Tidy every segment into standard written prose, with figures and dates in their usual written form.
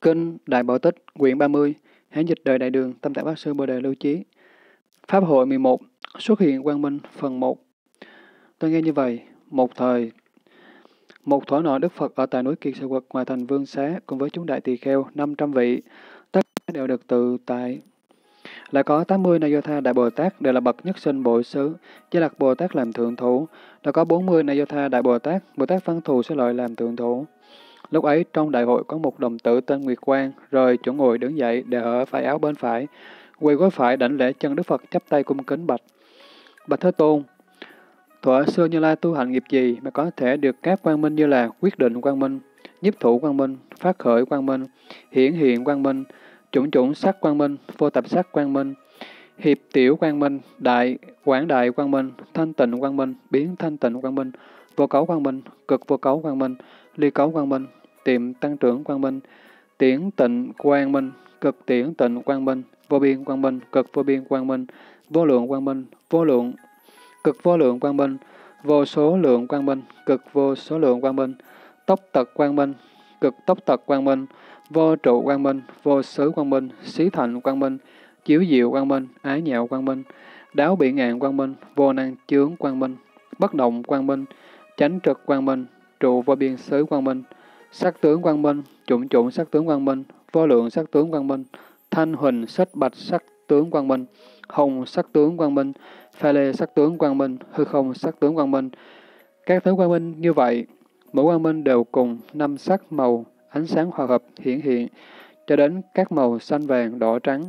Kinh Đại Bảo Tích, quyển 30, Hán dịch đời Đại Đường, Tâm Tạng Pháp Sư Bồ Đề Lưu Chí. Pháp hội 11, xuất hiện quang minh, phần 1. Tôi nghe như vậy, một thuở nọ Đức Phật ở tại núi Kiệt Xà Quật ngoài thành Vương Xá cùng với chúng đại tỳ kheo 500 vị, tất cả đều được tự tại. Lại có 80 Na Do Tha Đại Bồ Tát đều là bậc nhất sinh bội xứ, Di Lặc Bồ Tát làm thượng thủ. Đã có 40 Na Do Tha Đại Bồ Tát Văn Thù Sư Lợi làm thượng thủ. Lúc ấy trong đại hội có một đồng tử tên Nguyệt Quang, rời chỗ ngồi đứng dậy để ở phải áo bên phải, quỳ gối phải đảnh lễ chân Đức Phật chắp tay cung kính bạch: Bạch Thế Tôn, thuở xưa Như Lai tu hành nghiệp gì mà có thể được các quang minh như là quyết định quang minh, nhiếp thủ quang minh, phát khởi quang minh, hiển hiện quang minh, chủng chủng sắc quang minh, vô tập sắc quang minh, hiệp tiểu quang minh, quảng đại quang minh, thanh tịnh quang minh, biến thanh tịnh quang minh, vô cấu quang minh, cực vô cấu quang minh, ly cấu quang minh, tiệm tăng trưởng quang minh, tiễn tịnh quang minh, cực tiễn tịnh quang minh, vô biên quang minh, cực vô biên quang minh, vô lượng quang minh, cực vô lượng quang minh, vô số lượng quang minh, cực vô số lượng quang minh, tốc tật quang minh, cực tốc tật quang minh, vô trụ quang minh, vô xứ quang minh, xí thành quang minh, chiếu diệu quang minh, ái nhạo quang minh, đáo bị ngạn quang minh, vô năng chướng quang minh, bất động quang minh, chánh trực quang minh, trụ vô biên xứ quang minh, sắc tướng quang minh, chủng chủng sắc tướng quang minh, vô lượng sắc tướng quang minh, thanh huỳnh xích bạch sắc tướng quang minh, hồng sắc tướng quang minh, pha lê sắc tướng quang minh, hư không sắc tướng quang minh. Các thứ quang minh như vậy, mỗi quang minh đều cùng 5 sắc màu, ánh sáng hòa hợp hiển hiện, cho đến các màu xanh vàng đỏ trắng.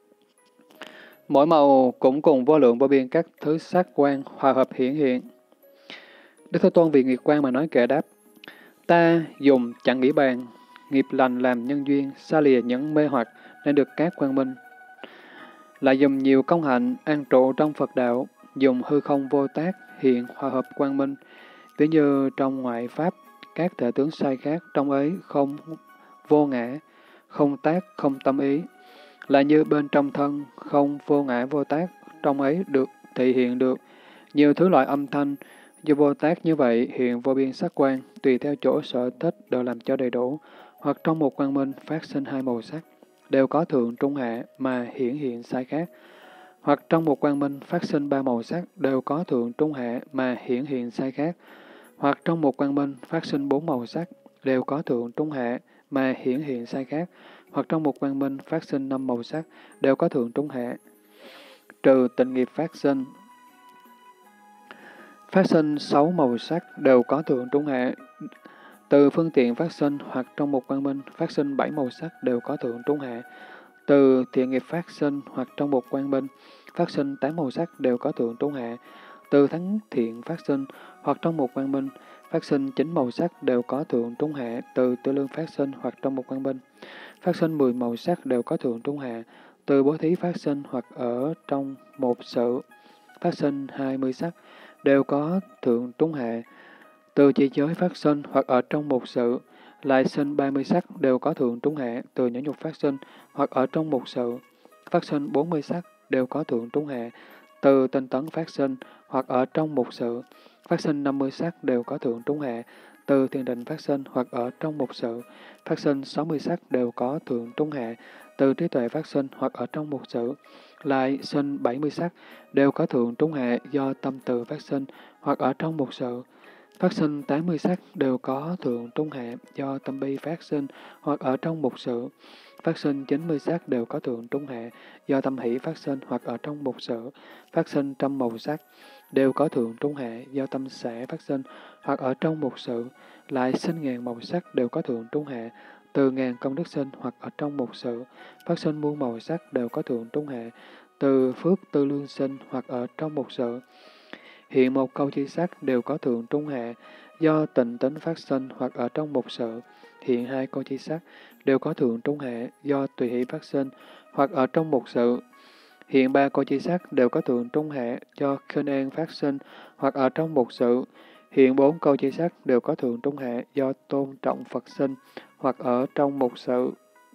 Mỗi màu cũng cùng vô lượng vô biên các thứ sắc quang hòa hợp hiển hiện. Đức Thế Tôn vì nghiệp quang mà nói kệ đáp: Ta dùng chẳng nghĩ bàn, nghiệp lành làm nhân duyên, xa lìa những mê hoặc nên được các quang minh. Lại dùng nhiều công hạnh an trụ trong Phật đạo, dùng hư không vô tác hiện hòa hợp quang minh. Ví như trong ngoại pháp, các thể tướng sai khác trong ấy không vô ngã, không tác, không tâm ý. Lại như bên trong thân, không vô ngã vô tác, trong ấy được thị hiện được nhiều thứ loại âm thanh. Do vô tác như vậy hiện vô biên sắc quang, tùy theo chỗ sở thích đều làm cho đầy đủ, hoặc trong một quang minh phát sinh 2 màu sắc, đều có thượng trung hạ mà hiển hiện sai khác, hoặc trong một quang minh phát sinh 3 màu sắc, đều có thượng trung hạ mà hiển hiện sai khác, hoặc trong một quang minh phát sinh 4 màu sắc, đều có thượng trung hạ mà hiển hiện sai khác, hoặc trong một quang minh phát sinh 5 màu sắc, đều có thượng trung hạ. Trừ tịnh nghiệp phát sinh 6 màu sắc đều có thượng trung hạ. Từ phương tiện phát sinh hoặc trong một quang minh phát sinh 7 màu sắc đều có thượng trung hạ. Từ thiện nghiệp phát sinh hoặc trong một quang minh phát sinh 8 màu sắc đều có thượng trung hạ. Từ thắng thiện phát sinh hoặc trong một quang minh phát sinh 9 màu sắc đều có thượng trung hạ. Từ tư lương phát sinh hoặc trong một quang minh phát sinh 10 màu sắc đều có thượng trung hạ. Từ bố thí phát sinh hoặc ở trong một sự phát sinh 20 sắc đều có thượng trung hạ. Từ chỉ giới phát sinh hoặc ở trong một sự lại sinh 30 sắc đều có thượng trung hạ. Từ nhẫn nhục phát sinh hoặc ở trong một sự phát sinh 40 sắc đều có thượng trung hạ. Từ tinh tấn phát sinh hoặc ở trong một sự phát sinh 50 sắc đều có thượng trung hạ. Từ thiền định phát sinh hoặc ở trong một sự phát sinh 60 sắc đều có thượng trung hạ. Từ trí tuệ phát sinh hoặc ở trong một sự lại sinh 70 sắc đều có thượng trung hạ. Do tâm từ phát sinh hoặc ở trong một sự phát sinh 80 sắc đều có thượng trung hạ. Do tâm bi phát sinh hoặc ở trong một sự phát sinh 90 sắc đều có thượng trung hạ. Do tâm hỷ phát sinh hoặc ở trong một sự phát sinh 100 màu sắc đều có thượng trung hạ. Do tâm xả phát sinh hoặc ở trong một sự lại sinh 1000 màu sắc đều có thượng trung hạ. Từ 1000 công đức sinh hoặc ở trong một sự phát sinh muôn màu sắc đều có thượng trung hạ. Từ phước tư lương sinh hoặc ở trong một sự hiện một câu chi sắc đều có thượng trung hạ. Do tịnh tính phát sinh hoặc ở trong một sự hiện 2 câu chi sắc đều có thượng trung hạ. Do tùy hỷ phát sinh hoặc ở trong một sự hiện 3 câu chi sắc đều có thượng trung hạ. Do khinh an phát sinh hoặc ở trong một sự hiện 4 câu chi sắc đều có thượng trung hạ. Do tôn trọng Phật sinh hoặc ở trong một sự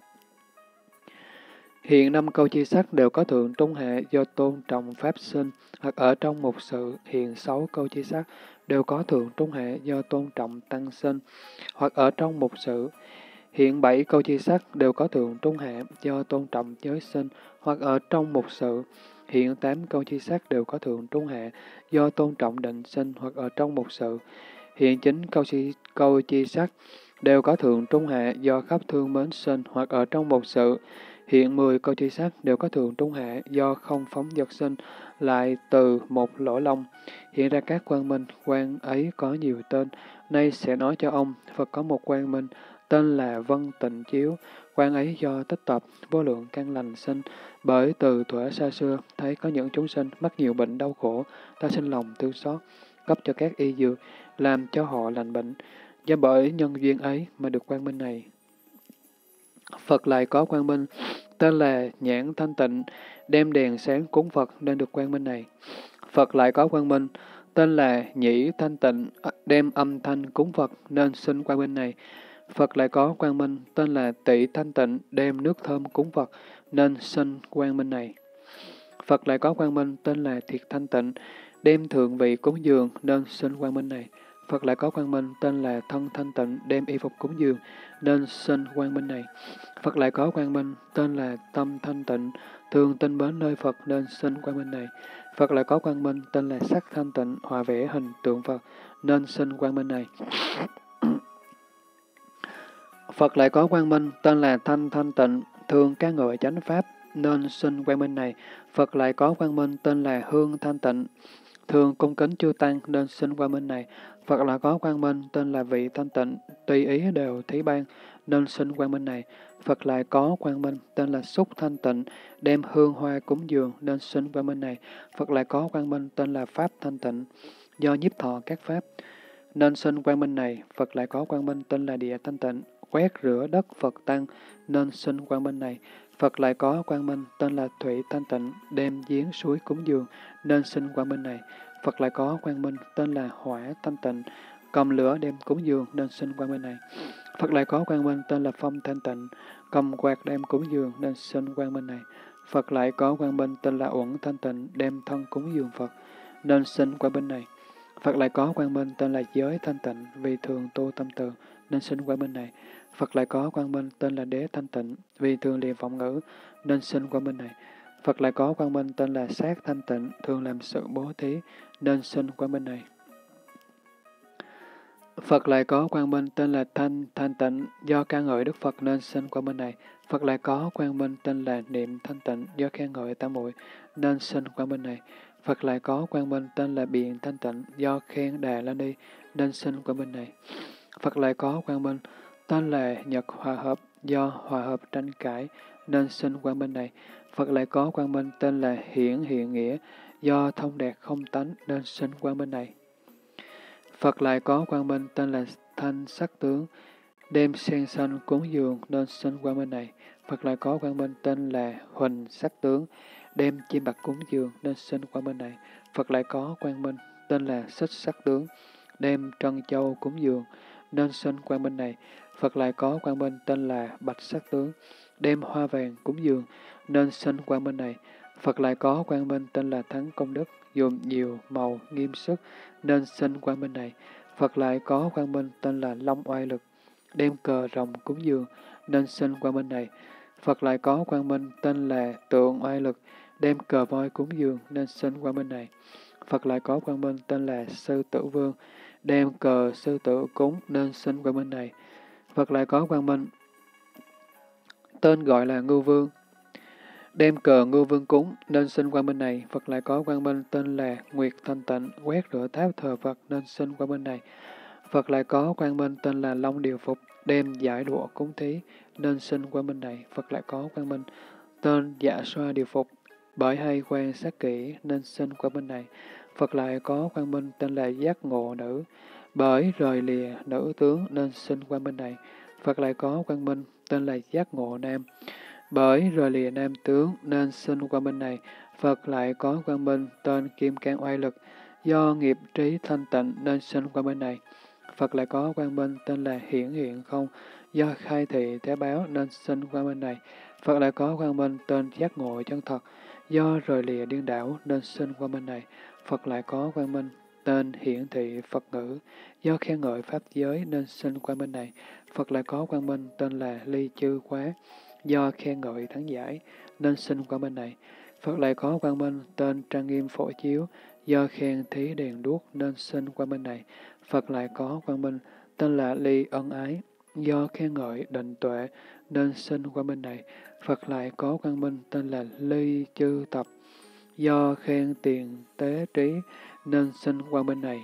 hiện 5 câu chi sắc đều có thượng trung hạ. Do tôn trọng Pháp sinh hoặc ở trong một sự hiện 6 câu chi sắc đều có thượng trung hạ. Do tôn trọng Tăng sinh hoặc ở trong một sự Hiện 7 câu chi sắc đều có thượng trung hạ do tôn trọng giới sinh hoặc ở trong một sự. Hiện 8 câu chi sắc đều có thượng trung hạ do tôn trọng định sinh hoặc ở trong một sự. Hiện 9 câu chi sắc đều có thượng trung hạ do khắp thương mến sinh hoặc ở trong một sự. Hiện 10 câu chi sắc đều có thượng trung hạ do không phóng vật sinh lại từ một lỗ lông. Hiện ra các quang minh, quan ấy có nhiều tên. Nay sẽ nói cho ông, Phật có một quang minh, tên là Vân Tịnh Chiếu. Quan ấy do tích tập, vô lượng căn lành sinh. Bởi từ thuở xa xưa, thấy có những chúng sinh mắc nhiều bệnh đau khổ, ta sinh lòng thương xót, cấp cho các y dược, làm cho họ lành bệnh. Do bởi nhân duyên ấy mà được quang minh này. Phật lại có quang minh, tên là Nhãn Thanh Tịnh, đem đèn sáng cúng Phật nên được quang minh này. Phật lại có quang minh, tên là Nhĩ Thanh Tịnh, đem âm thanh cúng Phật nên sinh quang minh này. Phật lại có quang minh, tên là Tị Thanh Tịnh, đem nước thơm cúng Phật nên sinh quang minh này. Phật lại có quang minh, tên là Thiệt Thanh Tịnh, đem thượng vị cúng dường nên sinh quang minh này. Phật lại có quang minh, tên là Thân Thanh Tịnh, đem y phục cúng dường nên sinh quang minh này. Phật lại có quang minh, tên là Tâm Thanh Tịnh, thường tinh mến nơi Phật nên sinh quang minh này. Phật lại có quang minh, tên là Sắc Thanh Tịnh, hòa vẽ hình tượng Phật nên sinh quang minh này. Phật lại có quang minh, tên là Thanh Thanh Tịnh, thường ca ngợi chánh pháp nên sinh quang minh này. Phật lại có quang minh, tên là Hương Thanh Tịnh, thường cung kính chư tăng nên sinh quang minh này. Phật lại có quang minh, tên là Vị Thanh Tịnh, tùy ý đều thí ban nên sinh quang minh này. Phật lại có quang minh, tên là Xúc Thanh Tịnh, đem hương hoa cúng dường nên sinh quang minh này. Phật lại có quang minh, tên là Pháp Thanh Tịnh, do nhiếp thọ các pháp nên sinh quang minh này. Phật lại có quang minh, tên là Địa Thanh Tịnh, quét rửa đất Phật tăng nên sinh quang minh này. Phật lại có quang minh, tên là Thủy Thanh Tịnh, đem giếng suối cúng dường nên sinh quang minh này. Phật lại có quang minh, tên là Hỏa Thanh Tịnh, cầm lửa đem cúng dường nên sinh quang minh này. Phật lại có quang minh, tên là Phong Thanh Tịnh, cầm quạt đem cúng dường nên sinh quang minh này. Phật lại có quang minh, tên là Uẩn Thanh Tịnh, đem thân cúng dường Phật nên sinh quang minh này. Phật lại có quang minh, tên là Giới Thanh Tịnh, vì thường tu tâm từ nên sinh quang minh này. Phật lại có quang minh, tên là Đế Thanh Tịnh, vì thường liệm vọng ngữ nên sinh quang minh này. Phật lại có quang minh, tên là Sát Thanh Tịnh, thường làm sự bố thí nên sinh quang minh này. Phật lại có quang minh, tên là Thanh Tịnh, do ca ngợi Đức Phật nên sinh quang minh này. Phật lại có quang minh, tên là Niệm Thanh Tịnh, do khen ngợi tam muội nên sinh quang minh này. Phật lại có quang minh, tên là Biện Thanh Tịnh, do khen Đà La Ni nên sinh quang minh này. Phật lại có quang minh, tên là Nhật Hòa Hợp, do hòa hợp tranh cãi nên sinh quang minh này. Phật lại có quang minh, tên là Hiển Hiện Nghĩa, do thông đạt không tánh nên sinh quang minh này. Phật lại có quang minh, tên là Thanh Sắc Tướng, đem sen xanh cúng dường nên sinh quang minh này. Phật lại có quang minh, tên là Huỳnh Sắc Tướng, đem chim bạc cúng dường nên sinh quang minh này. Phật lại có quang minh, tên là Xích Sắc Tướng, đem trân châu cúng dường nên sinh quang minh này. Phật lại có quang minh, tên là Bạch Sắc Tướng, đem hoa vàng cúng dường nên sinh quang minh này. Phật lại có quang minh, tên là Thắng Công Đức, dùng nhiều màu nghiêm sức nên sinh quang minh này. Phật lại có quang minh, tên là Long Oai Lực, đem cờ rồng cúng dường nên sinh quang minh này. Phật lại có quang minh, tên là Tượng Oai Lực, đem cờ voi cúng dường nên sinh quang minh này. Phật lại có quang minh, tên là Sư Tử Vương, đem cờ sư tử cúng nên sinh quang minh này. Phật lại có quang minh, tên gọi là Ngưu Vương, đem cờ Ngưu Vương cúng nên sinh quang minh này. Phật lại có quang minh, tên là Nguyệt Thanh Tịnh, quét rửa tháp thờ Phật nên sinh quang minh này. Phật lại có quang minh, tên là Long Điều Phục, đem giải đũa cúng thí nên sinh quang minh này. Phật lại có quang minh, tên Dạ Xoa Điều Phục, bởi hay quan sát kỹ nên sinh quang minh này. Phật lại có quang minh, tên là Giác Ngộ Nữ, bởi rời lìa nữ tướng nên sinh quang minh này. Phật lại có quang minh, tên là Giác Ngộ Nam, bởi rời lìa nam tướng nên sinh quang minh này. Phật lại có quang minh, tên Kim Cang Oai Lực, do nghiệp trí thanh tịnh nên sinh quang minh này. Phật lại có quang minh, tên là Hiển Hiện Không, do khai thị thế báo nên sinh quang minh này. Phật lại có quang minh, tên Giác Ngộ Chân Thật, do rời lìa điên đảo nên sinh quang minh này. Phật lại có quang minh, tên Hiển Thị Phật Ngữ, do khen ngợi pháp giới nên sinh quang minh này. Phật lại có quang minh tên là Ly Chư Quá, do khen ngợi thắng giải, nên sinh quang minh này. Phật lại có quang minh tên trang nghiêm phổ chiếu, do khen thí đèn đuốc nên sinh quang minh này. Phật lại có quang minh tên là Ly Ân Ái, do khen ngợi định tuệ nên sinh quang minh này. Phật lại có quang minh tên là Ly Chư Tập, do khen tiền tế trí nên sinh quang minh này.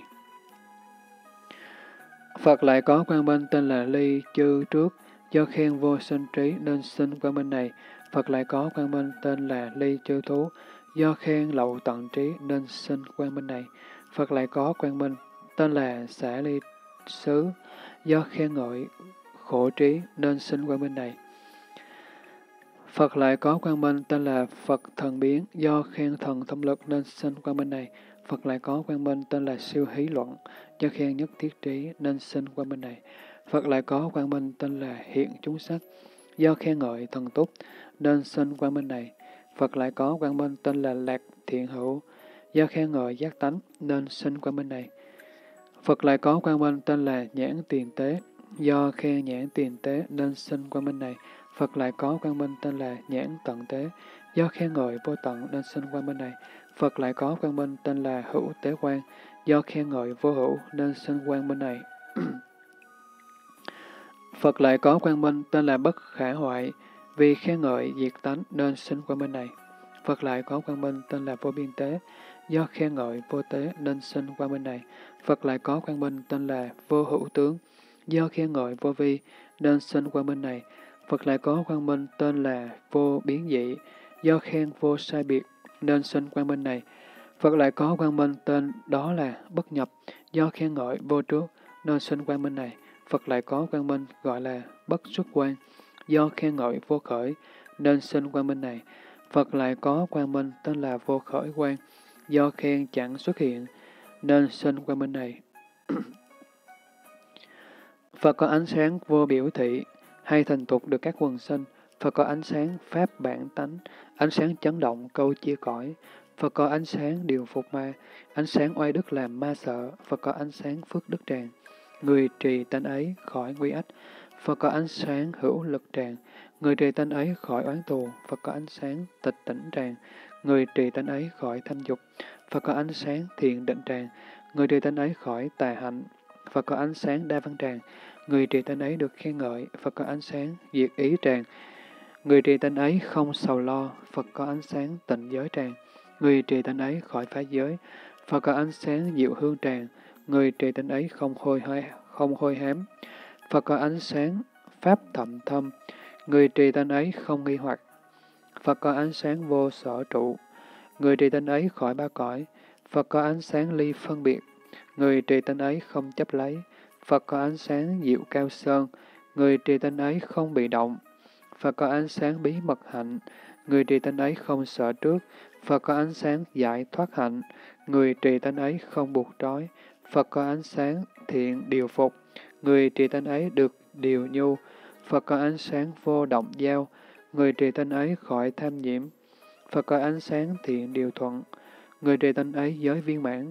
Phật lại có quang minh tên là Ly Chư Trước, do khen vô sinh trí nên sinh quang minh này. Phật lại có quang minh tên là Ly Chư Thú, do khen lậu tận trí nên sinh quang minh này. Phật lại có quang minh tên là Xả Ly Xứ, do khen ngợi khổ trí nên sinh quang minh này. Phật lại có quang minh tên là Phật Thần Biến, do khen thần thông lực nên sinh quang minh này. Phật lại có quang minh tên là Siêu Hí Luận, do khen nhất thiết trí nên sinh quang minh này. Phật lại có quang minh tên là Hiện Chúng Sắc, do khen ngợi thần túc nên sinh quang minh này. Phật lại có quang minh tên là Lạc Thiện Hữu, do khen ngợi giác tánh nên sinh quang minh này. Phật lại có quang minh tên là Nhãn Tiền Tế, do khen nhãn tiền tế nên sinh quang minh này. Phật lại có quang minh tên là Nhãn Tận Tế, do khen ngợi vô tận nên sinh quang minh này. Phật lại có quang minh tên là Hữu Tế Quang, do khen ngợi vô hữu nên sinh quang minh này. Phật lại có quang minh tên là Bất Khả Hoại, vì khen ngợi diệt tánh nên sinh quang minh này. Phật lại có quang minh tên là Vô Biên Tế, do khen ngợi vô tế nên sinh quang minh này. Phật lại có quang minh tên là Vô Hữu Tướng, do khen ngợi vô vi nên sinh quang minh này. Phật lại có quang minh tên là Vô Biến Dị, do khen vô sai biệt nên sinh quang minh này. Phật lại có quang minh tên đó là Bất Nhập, do khen ngợi vô trước nên sinh quang minh này. Phật lại có quang minh gọi là Bất Xuất Quang, do khen ngợi vô khởi nên sinh quang minh này. Phật lại có quang minh tên là Vô Khởi Quang, do khen chẳng xuất hiện nên sinh quang minh này. Phật có ánh sáng vô biểu thị, hay thành tục được các quần sinh. Phật có ánh sáng pháp bản tánh, ánh sáng chấn động câu chia cõi. Phật có ánh sáng điều phục ma, ánh sáng oai đức làm ma sợ. Phật có ánh sáng phước đức tràn, người trì tên ấy khỏi nguy ách. Phật có ánh sáng hữu lực tràn, người trì tên ấy khỏi oán thù. Phật có ánh sáng tịch tỉnh tràn, người trì tên ấy khỏi tham dục. Phật có ánh sáng thiện định tràn, người trì tên ấy khỏi tà hạnh. Phật có ánh sáng đa văn tràn, người trì tên ấy được khen ngợi. Phật có ánh sáng diệt ý tràn, người trì tên ấy không sầu lo. Phật có ánh sáng tịnh giới tràn, người trì tên ấy khỏi phá giới. Phật có ánh sáng diệu hương tràn, người trì tên ấy không hôi hám. Phật có ánh sáng pháp thậm thâm, người trì tên ấy không nghi hoặc. Phật có ánh sáng vô sở trụ, người trì tên ấy khỏi ba cõi. Phật có ánh sáng ly phân biệt, người trì tên ấy không chấp lấy. Phật có ánh sáng diệu cao sơn, người trì tên ấy không bị động. Phật có ánh sáng bí mật hạnh, người trì tên ấy không sợ trước. Phật có ánh sáng giải thoát hạnh, người trì tên ấy không buộc trói. Phật có ánh sáng thiện điều phục, người trì tên ấy được điều nhu. Phật có ánh sáng vô động giao, người trì tên ấy khỏi tham nhiễm. Phật có ánh sáng thiện điều thuận, người trì tên ấy giới viên mãn.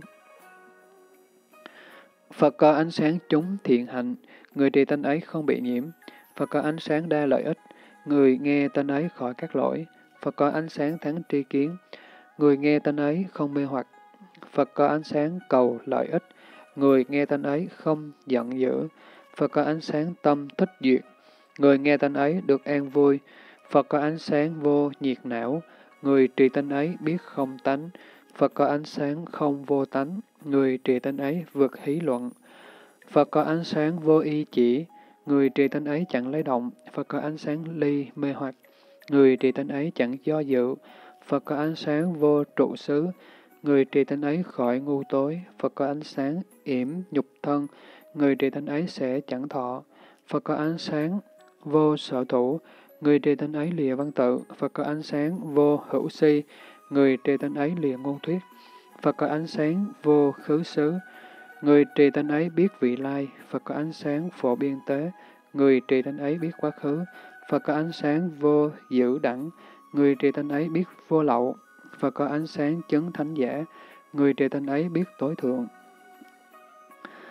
Phật có ánh sáng chúng thiện hạnh, người trì tên ấy không bị nhiễm. Phật có ánh sáng đa lợi ích, người nghe tên ấy khỏi các lỗi. Phật có ánh sáng thắng tri kiến, người nghe tên ấy không mê hoặc. Phật có ánh sáng cầu lợi ích, người nghe tên ấy không giận dữ. Phật có ánh sáng tâm thích duyệt, người nghe tên ấy được an vui. Phật có ánh sáng vô nhiệt não, người trì tên ấy biết không tánh. Phật có ánh sáng không vô tánh, người trì tên ấy vượt hí luận. Phật có ánh sáng vô y chỉ, người trì tên ấy chẳng lấy động. Phật có ánh sáng ly mê hoặc, người trì tên ấy chẳng do dự. Phật có ánh sáng vô trụ xứ, người trì tên ấy khỏi ngu tối. Phật có ánh sáng yểm nhục thân, người trì tên ấy sẽ chẳng thọ. Phật có ánh sáng vô sở thủ, người trì tên ấy lìa văn tự. Phật có ánh sáng vô hữu si, người trì tên ấy lìa ngôn thuyết. Phật có ánh sáng vô khứ xứ, người trì tên ấy biết vị lai. Phật có ánh sáng phổ biên tế, người trì tên ấy biết quá khứ. Phật có ánh sáng vô giữ đẳng, người trì tên ấy biết vô lậu. Phật có ánh sáng chấn thánh giả, người trì tên ấy biết tối thượng.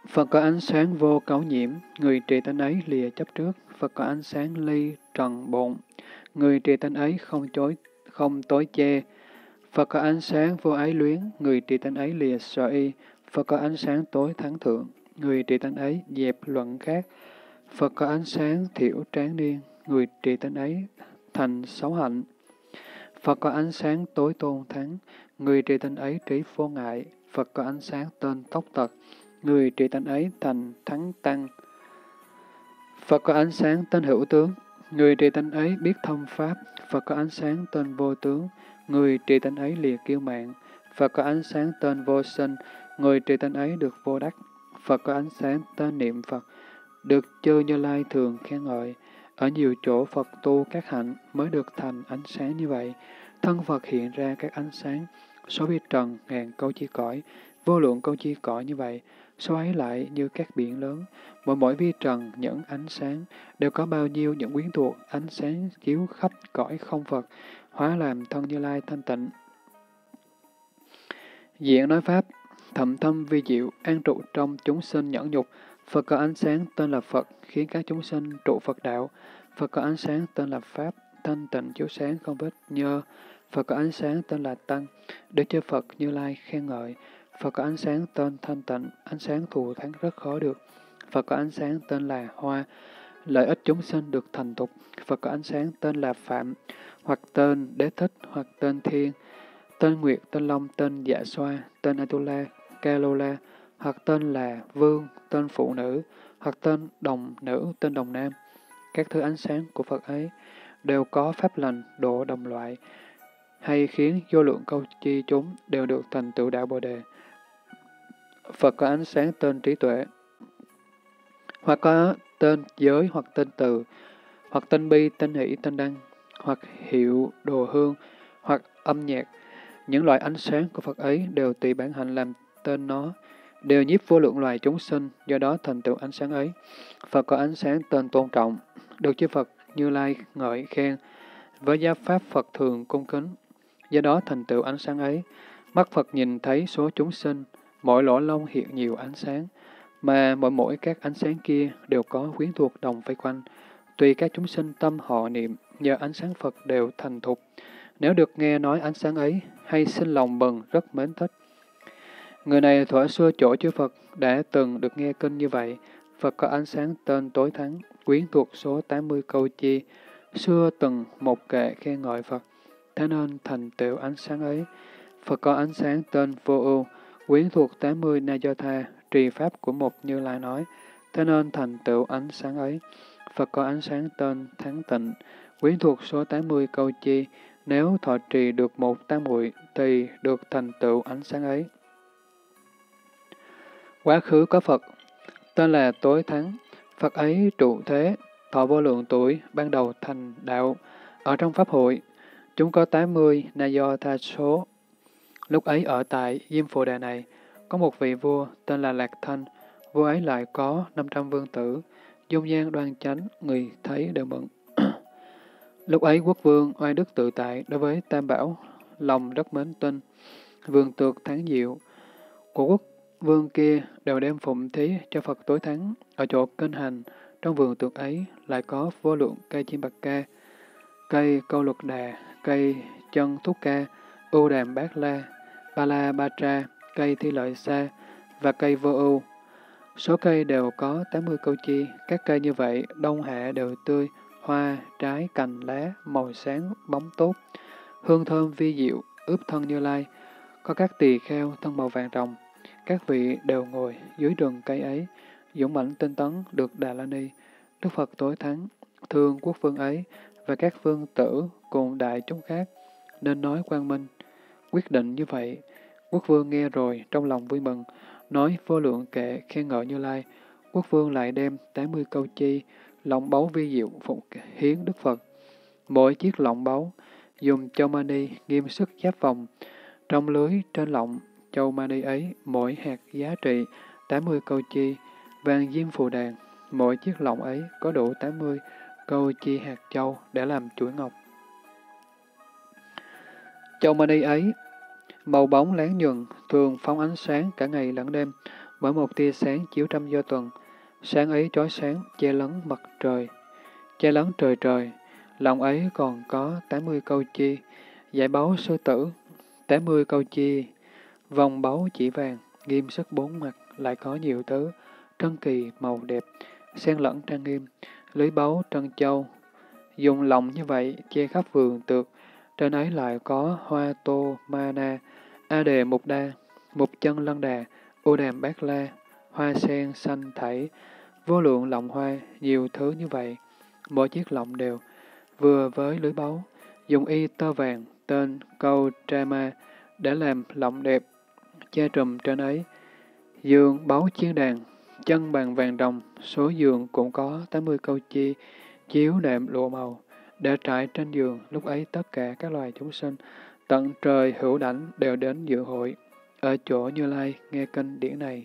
Phật có ánh sáng vô cấu nhiễm, người trì tánh ấy lìa chấp trước. Phật có ánh sáng ly trần bộn, người trì tánh ấy không tối che. Phật có ánh sáng vô ái luyến, người trì tánh ấy lìa sợ y. Phật có ánh sáng tối thắng thượng, người trì tánh ấy dẹp luận khác. Phật có ánh sáng thiểu tráng niên, người trì tánh ấy thành xấu hạnh. Phật có ánh sáng tối tôn thắng, người trì tánh ấy trí vô ngại. Phật có ánh sáng tên tốc tật, người trì tánh ấy thành thắng tăng. Phật có ánh sáng tên hữu tướng, người trì tánh ấy biết thông pháp. Phật có ánh sáng tên vô tướng, người trì tánh ấy lìa kiêu mạn. Phật có ánh sáng tên vô sinh, người trì tánh ấy được vô đắc. Phật có ánh sáng tên niệm Phật, được chư Như Lai thường khen ngợi. Ở nhiều chỗ Phật tu các hạnh mới được thành ánh sáng như vậy. Thân Phật hiện ra các ánh sáng, số vi trần ngàn câu chi cõi, vô lượng câu chi cõi như vậy. Số ấy lại như các biển lớn, mỗi vi trần những ánh sáng, đều có bao nhiêu những quyến thuộc, ánh sáng chiếu khắp cõi không Phật, hóa làm thân Như Lai thanh tịnh. Diện nói Pháp, thậm thâm vi diệu, an trụ trong chúng sinh nhẫn nhục. Phật có ánh sáng tên là Phật, khiến các chúng sinh trụ Phật đạo. Phật có ánh sáng tên là Pháp, thanh tịnh chiếu sáng không vết nhơ. Phật có ánh sáng tên là Tăng, để cho Phật Như Lai khen ngợi. Phật có ánh sáng tên thanh tịnh, ánh sáng thù thắng rất khó được. Phật có ánh sáng tên là Hoa, lợi ích chúng sinh được thành tục. Phật có ánh sáng tên là Phạm, hoặc tên Đế Thích, hoặc tên Thiên, tên Nguyệt, tên Long, tên Dạ Xoa, tên Atula, Kalola, hoặc tên là Vương, tên Phụ Nữ, hoặc tên Đồng Nữ, tên Đồng Nam. Các thứ ánh sáng của Phật ấy đều có pháp lành, độ đồng loại, hay khiến vô lượng câu chi chúng đều được thành tựu đạo Bồ Đề. Phật có ánh sáng tên trí tuệ, hoặc có tên giới, hoặc tên từ, hoặc tên bi, tên hỷ, tên đăng, hoặc hiệu đồ hương, hoặc âm nhạc. Những loại ánh sáng của Phật ấy đều tùy bản hạnh làm tên nó, đều nhiếp vô lượng loài chúng sinh, do đó thành tựu ánh sáng ấy. Phật có ánh sáng tên tôn trọng, được chư Phật Như Lai ngợi khen, với giáo pháp Phật thường cung kính, do đó thành tựu ánh sáng ấy. Mắt Phật nhìn thấy số chúng sinh, mỗi lỗ lông hiện nhiều ánh sáng, mà mỗi các ánh sáng kia đều có quyến thuộc đồng vây quanh. Tùy các chúng sinh tâm họ niệm, nhờ ánh sáng Phật đều thành thục. Nếu được nghe nói ánh sáng ấy, hay sinh lòng mừng rất mến thích. Người này thuở xưa chỗ chư Phật đã từng được nghe kinh như vậy. Phật có ánh sáng tên tối thắng, quyến thuộc số 80 câu chi. Xưa từng một kệ khen ngợi Phật, thế nên thành tựu ánh sáng ấy. Phật có ánh sáng tên vô ưu, quyến thuộc 80 na do tha, trì pháp của một Như Lai nói, thế nên thành tựu ánh sáng ấy. Phật có ánh sáng tên thắng tịnh, quyến thuộc số 80 câu chi. Nếu thọ trì được một tam muội thì được thành tựu ánh sáng ấy. Quá khứ có Phật, tên là Tối Thắng. Phật ấy trụ thế, thọ vô lượng tuổi, ban đầu thành đạo. Ở trong Pháp hội, chúng có 80 na do tha số. Lúc ấy ở tại Diêm Phù Đà này, có một vị vua tên là Lạc Thanh. Vua ấy lại có 500 vương tử, dung nhan đoan chánh, người thấy đều mừng. Lúc ấy quốc vương oai đức tự tại đối với Tam Bảo, lòng rất mến tin. Vườn tược tháng diệu của quốc vương kia đều đem phụng thí cho Phật Tối Thắng. Ở chỗ kinh hành, trong vườn tược ấy lại có vô lượng cây chim bạc ca, cây câu luật đà, cây chân thúc ca, ưu đàm bát la, ba la ba tra, cây thi lợi xa và cây vô ưu. Số cây đều có 80 câu chi. Các cây như vậy, đông hạ đều tươi, hoa, trái, cành, lá, màu sáng, bóng tốt, hương thơm vi diệu, ướp thân Như Lai. Có các tỳ kheo thân màu vàng rồng. Các vị đều ngồi dưới rừng cây ấy, dũng mãnh tinh tấn được Đà La Ni. Đức Phật Tối Thắng thương quốc vương ấy và các vương tử cùng đại chúng khác, nên nói quang minh. Quyết định như vậy, quốc vương nghe rồi trong lòng vui mừng, nói vô lượng kệ khen ngợi Như Lai. Quốc vương lại đem 80 câu chi, lọng báu vi diệu phụng hiến Đức Phật. Mỗi chiếc lọng báu dùng châu mani nghiêm sức giáp vòng. Trong lưới trên lọng châu mani ấy, mỗi hạt giá trị 80 câu chi, vàng diêm phù đàn. Mỗi chiếc lọng ấy có đủ 80 câu chi hạt châu để làm chuỗi ngọc. Châu mani ấy, màu bóng láng nhuần, thường phóng ánh sáng cả ngày lẫn đêm. bởi một tia sáng chiếu trăm do tuần. Sáng ấy chói sáng, che lấn mặt trời, che lấn trời trời. Lòng ấy còn có 80 câu chi, giải báu sư tử, 80 câu chi, vòng báu chỉ vàng, nghiêm sức bốn mặt, lại có nhiều thứ, trân kỳ màu đẹp, xen lẫn trang nghiêm, lưới báu trân châu. Dùng lòng như vậy, che khắp vườn tược, trên ấy lại có hoa tô, ma na, a đề mục đa, mục chân lân đà, ô đàm bát la, hoa sen xanh thảy, vô lượng lọng hoa, nhiều thứ như vậy. Mỗi chiếc lọng đều vừa với lưới báu, dùng y tơ vàng, tên câu trama để làm lọng đẹp, che trùm trên ấy. Giường báu chiên đàn, chân bằng vàng đồng, số giường cũng có 80 câu chi, chiếu đệm lụa màu, để trải trên giường. Lúc ấy tất cả các loài chúng sinh, tận trời hữu đảnh đều đến dự hội, ở chỗ Như Lai nghe kinh điển này.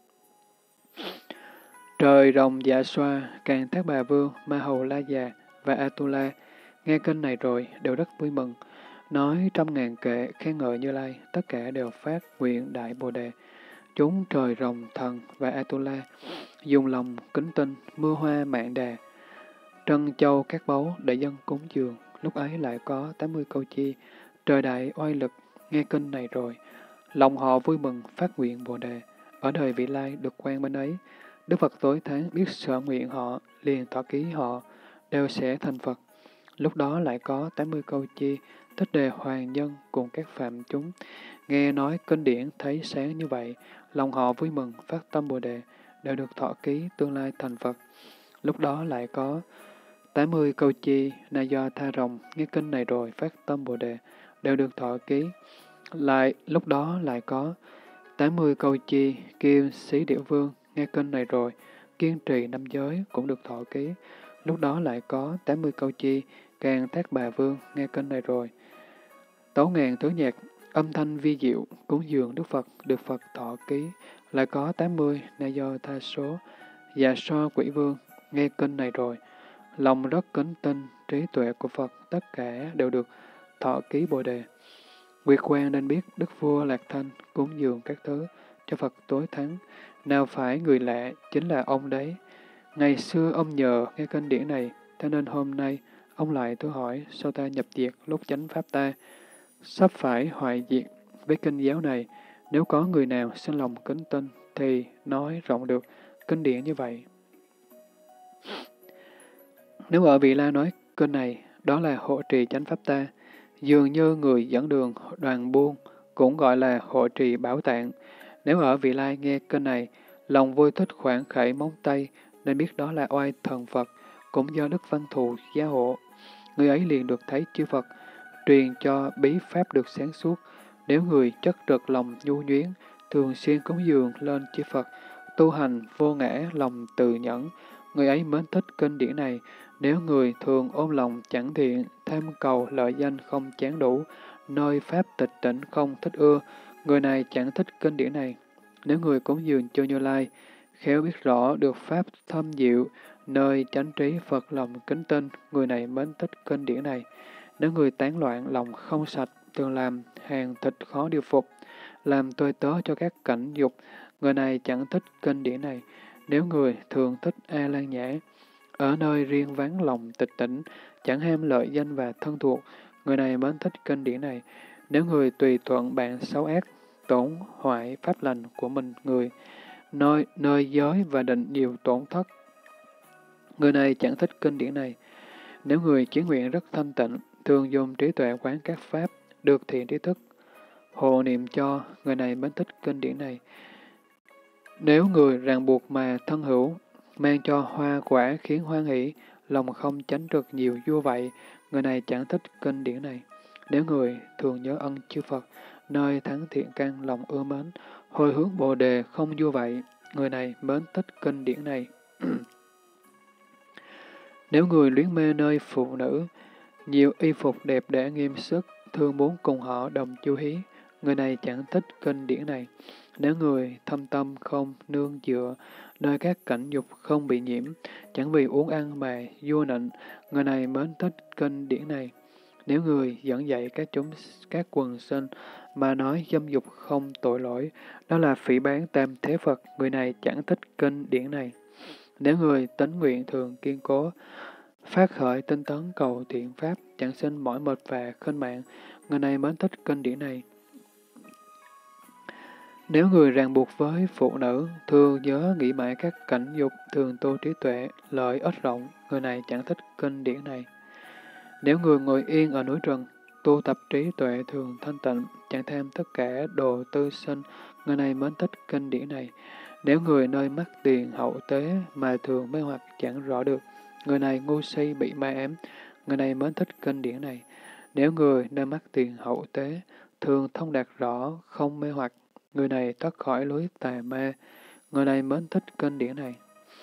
Trời rồng dạ xoa, Càng Thác Bà Vương, Ma Hầu La Già và Atula nghe kinh này rồi đều rất vui mừng, nói trăm ngàn kệ khen ngợi Như Lai, tất cả đều phát nguyện đại Bồ Đề. Chúng trời rồng thần và Atula dùng lòng kính tinh mưa hoa mạn đà, trân châu các báu để dân cúng dường. Lúc ấy lại có 80 câu chi, trời đại oai lực nghe kinh này rồi, lòng họ vui mừng phát nguyện Bồ Đề. Ở đời vị lai được quan bên ấy, Đức Phật tối tháng biết sở nguyện họ, liền thọ ký họ, đều sẽ thành Phật. Lúc đó lại có 80 câu chi, Thích Đề Hoàng Nhân cùng các phạm chúng, nghe nói kinh điển thấy sáng như vậy, lòng họ vui mừng phát tâm Bồ Đề, đều được thọ ký tương lai thành Phật. Lúc đó lại có 80 câu chi, na do tha rồng nghe kinh này rồi phát tâm Bồ Đề, đều được thọ ký. Lúc đó lại có 80 câu chi, Kim Xí Điểu Vương nghe kinh này rồi, kiên trì năm giới cũng được thọ ký. Lúc đó lại có 80 câu chi, Càng Thác Bà Vương nghe kinh này rồi. Tấu ngàn thứ nhạc, âm thanh vi diệu, cúng dường Đức Phật, được Phật thọ ký. Lại có 80, na do tha số, Dạ So Quỷ Vương nghe kinh này rồi. Lòng rất kính tinh, trí tuệ của Phật, tất cả đều được thọ ký Bồ Đề. Nguyệt Quang nên biết Đức Vua Lạc Thanh cúng dường các thứ cho Phật tối thắng. Nào phải người lạ, chính là ông đấy. Ngày xưa ông nhờ nghe kinh điển này, cho nên hôm nay ông lại thử hỏi sao ta nhập diệt lúc chánh pháp ta, sắp phải hoại diệt với kinh giáo này. Nếu có người nào sinh lòng kính tinh thì nói rộng được kinh điển như vậy. Nếu ở Vị La nói kinh này, đó là hộ trì chánh pháp ta, dường như người dẫn đường đoàn buôn, cũng gọi là hộ trì bảo tạng. Nếu ở Vị Lai nghe kinh này, lòng vui thích khoảng khởi móng tay, nên biết đó là oai thần Phật, cũng do Đức Văn Thù gia hộ. Người ấy liền được thấy chư Phật, truyền cho bí pháp được sáng suốt. Nếu người chất trực lòng nhu nhuyến, thường xuyên cúng dường lên chư Phật, tu hành vô ngã lòng từ nhẫn, người ấy mến thích kinh điển này. Nếu người thường ôm lòng chẳng thiện, tham cầu lợi danh không chán đủ, nơi pháp tịch tỉnh không thích ưa, người này chẳng thích kinh điển này. Nếu người cúng dường cho Như Lai, khéo biết rõ được pháp thâm diệu, nơi chánh trí Phật lòng kính tinh, người này mến thích kinh điển này. Nếu người tán loạn lòng không sạch, thường làm hàng thịt khó điều phục, làm tôi tớ cho các cảnh dục, người này chẳng thích kinh điển này. Nếu người thường thích A Lan Nhã, ở nơi riêng vắng lòng tịch tỉnh, chẳng ham lợi danh và thân thuộc, người này mến thích kinh điển này. Nếu người tùy thuận bạn xấu ác, tổn hoại pháp lành của mình người, nơi giới và định nhiều tổn thất, người này chẳng thích kinh điển này. Nếu người chí nguyện rất thanh tịnh, thường dùng trí tuệ quán các pháp, được thiện trí thức, hộ niệm cho, người này mến thích kinh điển này. Nếu người ràng buộc mà thân hữu, mang cho hoa quả khiến hoan hỷ, lòng không tránh được nhiều vua vậy, người này chẳng thích kinh điển này. Nếu người thường nhớ ân chư Phật, nơi thắng thiện căn lòng ưa mến, hồi hướng Bồ Đề không vua vậy, người này mến thích kinh điển này. Nếu người luyến mê nơi phụ nữ, nhiều y phục đẹp đẽ nghiêm sức, thương muốn cùng họ đồng chu hí, người này chẳng thích kinh điển này. Nếu người thâm tâm không nương dựa, nơi các cảnh dục không bị nhiễm, chẳng vì uống ăn mà vua nịnh, người này mến thích kinh điển này. Nếu người dẫn dạy các quần sinh mà nói dâm dục không tội lỗi, đó là phỉ báng tam thế Phật, người này chẳng thích kinh điển này. Nếu người tín nguyện thường kiên cố, phát khởi tinh tấn cầu thiện pháp, chẳng sinh mỏi mệt và khinh mạng, người này mến thích kinh điển này. Nếu người ràng buộc với phụ nữ, thường nhớ nghĩ mãi các cảnh dục, thường tu trí tuệ, lợi ích rộng, người này chẳng thích kinh điển này. Nếu người ngồi yên ở núi rừng, tu tập trí tuệ thường thanh tịnh, chẳng tham tất cả đồ tư sinh, người này mến thích kinh điển này. Nếu người nơi mắt tiền hậu tế mà thường mê hoặc chẳng rõ được, người này ngu si bị ma ám, người này mến thích kinh điển này. Nếu người nơi mắt tiền hậu tế thường thông đạt rõ, không mê hoặc, người này thoát khỏi lưới tà ma, người này mến thích kinh điển này.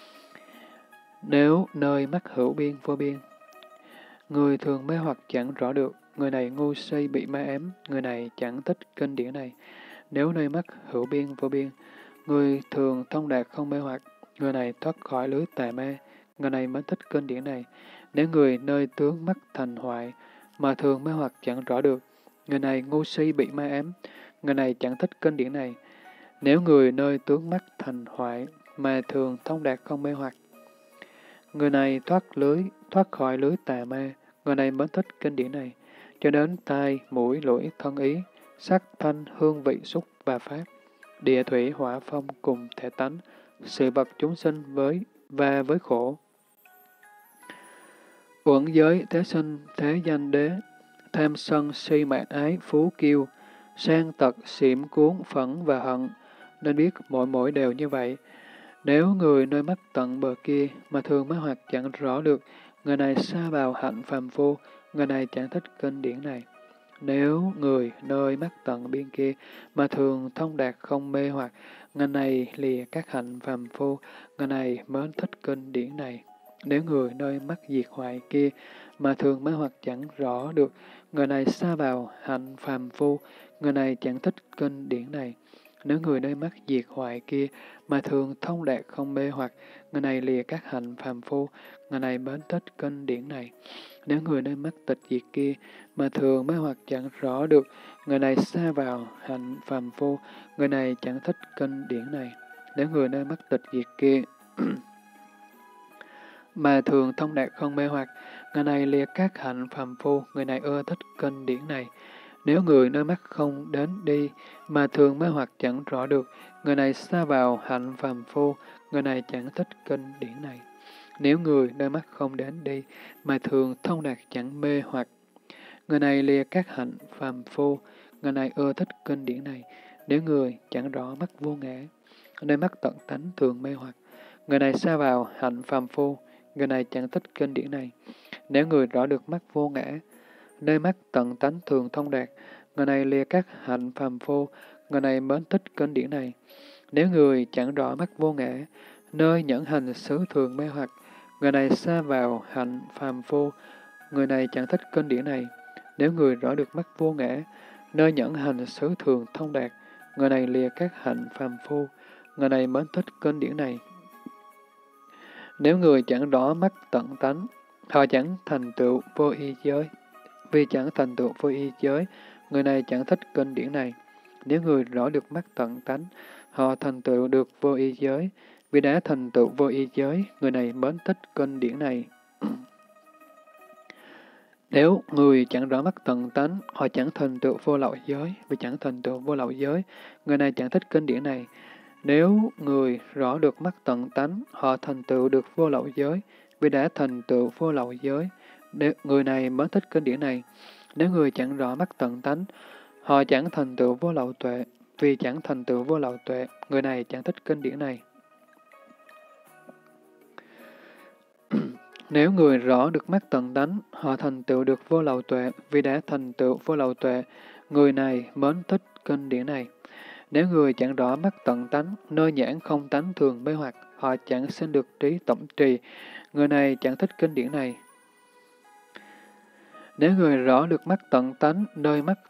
Nếu nơi mắt hữu biên vô biên, người thường mê hoặc chẳng rõ được, người này ngu si bị ma ám, người này chẳng thích kinh điển này. Nếu nơi mắt hữu biên vô biên, người thường thông đạt không mê hoặc, người này thoát khỏi lưới tà ma, người này mới thích kinh điển này. Nếu người nơi tướng mắt thành hoại, mà thường mê hoặc chẳng rõ được, người này ngu si bị ma ám, người này chẳng thích kinh điển này. Nếu người nơi tướng mắt thành hoại, mà thường thông đạt không mê hoặc, người này thoát khỏi lưới tà ma, người này mới thích kinh điển này. Cho đến tai, mũi, lưỡi, thân ý, sắc, thanh, hương vị, xúc và pháp, địa thủy, hỏa, phong cùng thể tánh, sự vật chúng sinh với khổ. Uẩn giới, thế sinh, thế danh đế, tham sân, si mạn ái, phú kiêu, sang tật, xỉm cuốn, phẫn và hận, nên biết mỗi đều như vậy. Nếu người nơi mắt tận bờ kia mà thường mê hoặc chẳng rõ được, người này sa vào hạnh phàm phu, người này chẳng thích kinh điển này. Nếu người nơi mắt tận biên kia mà thường thông đạt không mê hoặc, người này lìa các hạnh phàm phu, người này mến thích kinh điển này. Nếu người nơi mắt diệt hoại kia mà thường mê hoặc chẳng rõ được, người này sa vào hạnh phàm phu, người này chẳng thích kinh điển này. Nếu người nơi mắt diệt hoại kia mà thường thông đạt không mê hoặc, người này lìa các hạnh phàm phu, người này mến thích kinh điển này. Nếu người nơi mắt tịch diệt kia mà thường mê hoặc chẳng rõ được, người này sa vào hạnh phàm phu, người này chẳng thích kinh điển này. Nếu người nơi mắt tịch diệt kia mà thường thông đạt không mê hoặc, người này lìa các hạnh phàm phu, người này ưa thích kinh điển này. Nếu người nơi mắt không đến đi mà thường mê hoặc chẳng rõ được, người này sa vào hạnh phàm phu, người này chẳng thích kinh điển này. Nếu người nơi mắt không đến đi mà thường thông đạt chẳng mê hoặc, người này lìa các hạnh phàm phu, người này ưa thích kinh điển này. Nếu người chẳng rõ mắt vô ngã, nơi mắt tận tánh thường mê hoặc, người này sa vào hạnh phàm phu, người này chẳng thích kinh điển này. Nếu người rõ được mắt vô ngã, nơi mắt tận tánh thường thông đạt, người này lìa các hạnh phàm phu, người này mến thích kinh điển này. Nếu người chẳng rõ mắt vô ngã, nơi nhẫn hành xứ thường mê hoặc, người này sa vào hạnh phàm phu, người này chẳng thích kinh điển này. Nếu người rõ được mắt vô ngã, nơi nhẫn hành xứ thường thông đạt, người này lìa các hạnh phàm phu, người này mến thích kinh điển này. Nếu người chẳng rõ mắt tận tánh, họ chẳng thành tựu vô y giới. Vì chẳng thành tựu vô y giới, người này chẳng thích kinh điển này. Nếu người rõ được mắt tận tánh, họ thành tựu được vô y giới. Vì đã thành tựu vô y giới, người này mến thích kinh điển này. Nếu người chẳng rõ mắt tận tánh, họ chẳng thành tựu vô lậu giới. Vì chẳng thành tựu vô lậu giới, người này chẳng thích kinh điển này. Nếu người rõ được mắt tận tánh, họ thành tựu được vô lậu giới. Vì đã thành tựu vô lậu giới, người này mới thích kinh điển này. Nếu người chẳng rõ mắt tận tánh, họ chẳng thành tựu vô lậu tuệ. Vì chẳng thành tựu vô lậu tuệ, người này chẳng thích kinh điển này. Nếu người rõ được mắt tận tánh, họ thành tựu được vô lậu tuệ. Vì đã thành tựu vô lậu tuệ, người này mến thích kinh điển này. Nếu người chẳng rõ mắt tận tánh, nơi nhãn không tánh thường mê hoặc, họ chẳng sinh được trí tổng trì, người này chẳng thích kinh điển này. Nếu người rõ được mắt tận tánh, nơi mắt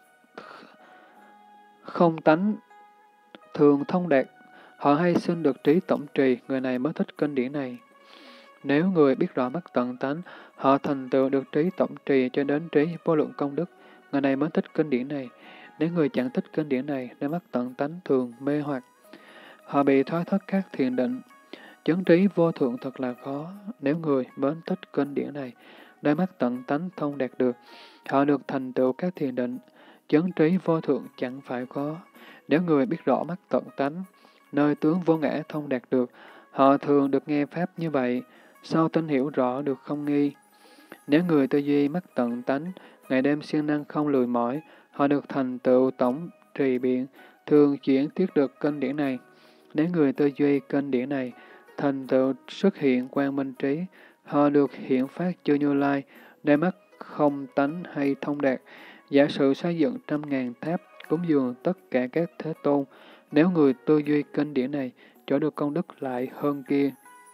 không tánh thường thông đạt, họ hay sinh được trí tổng trì, người này mới thích kinh điển này. Nếu người biết rõ mắt tận tánh, Họ thành tựu được trí tổng trì cho đến trí vô lượng công đức, người này mới thích kinh điển này. Nếu người chẳng thích kinh điển này, để mắt tận tánh thường mê hoặc. Họ bị thoái thất các thiền định. Chứng trí vô thượng thật là khó. Nếu người mến thích kinh điển này, để mắt tận tánh thông đạt được, họ được thành tựu các thiền định. Chứng trí vô thượng chẳng phải khó. Nếu người biết rõ mắt tận tánh, nơi tướng vô ngã thông đạt được, họ thường được nghe pháp như vậy, sau tin hiểu rõ được không nghi. Nếu người tư duy mắt tận tánh, ngày đêm siêng năng không lười mỏi, họ được thành tựu tổng trì biện, thường chuyển tiết được kinh điển này. Nếu người tư duy kinh điển này, thành tựu xuất hiện quang minh trí, họ được hiện phát chư Như Lai, để mắt không tánh hay thông đạt. Giả sử xây dựng 100.000 tháp, cúng dường tất cả các thế tôn, nếu người tư duy kinh điển này, chỗ được công đức lại hơn kia.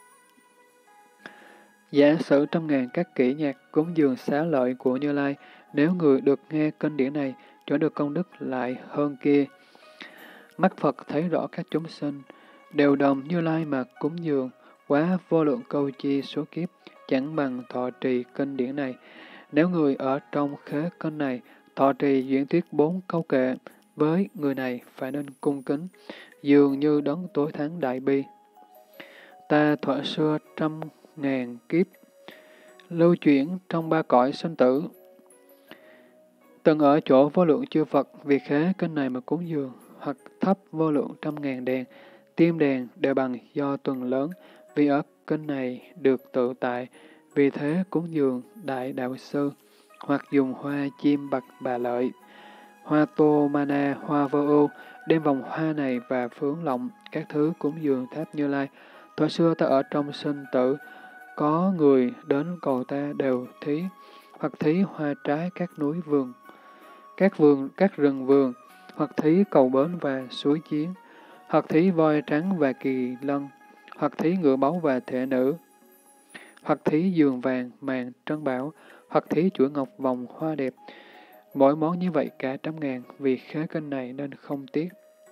Giả sử 100.000 các kỹ nhạc cúng dường xá lợi của Như Lai, nếu người được nghe kinh điển này, chỗ được công đức lại hơn kia. Mắt Phật thấy rõ các chúng sinh, đều đồng Như Lai mà cúng dường, quá vô lượng câu chi số kiếp, chẳng bằng thọ trì kinh điển này. Nếu người ở trong khế kinh này, thọ trì diễn thuyết 4 câu kệ, với người này phải nên cung kính, dường như đấng tối thắng đại bi. Ta thuở xưa 100.000 kiếp, lưu chuyển trong 3 cõi sinh tử. Từng ở chỗ vô lượng chư Phật, vì khế kinh này mà cúng dường, hoặc thắp vô lượng 100.000 đèn, tim đèn đều bằng do tuần lớn, vì ở kinh này được tự tại, vì thế cúng dường đại đạo sư, hoặc dùng hoa chim bạc bà lợi, hoa tô mana, hoa vô ưu, đem vòng hoa này và phướng lọng, các thứ cúng dường tháp Như Lai. Thuở xưa ta ở trong sinh tử, có người đến cầu ta đều thí, hoặc thí hoa trái các núi vườn, các rừng vườn, hoặc thí cầu bến và suối chiến, hoặc thí voi trắng và kỳ lân, hoặc thí ngựa báu và thể nữ, hoặc thí giường vàng, màn trân bảo, hoặc thí chuỗi ngọc vòng hoa đẹp. Mỗi món như vậy cả 100.000, vì khế kinh này nên không tiếc.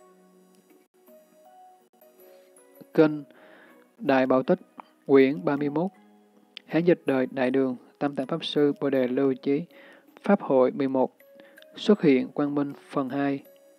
Kinh Đại Bảo Tích, quyển 31, Hán dịch đời Đại Đường, Tam Tạng Pháp Sư Bồ Đề Lưu Chí, Pháp hội 11, Xuất hiện Quang Minh phần 2.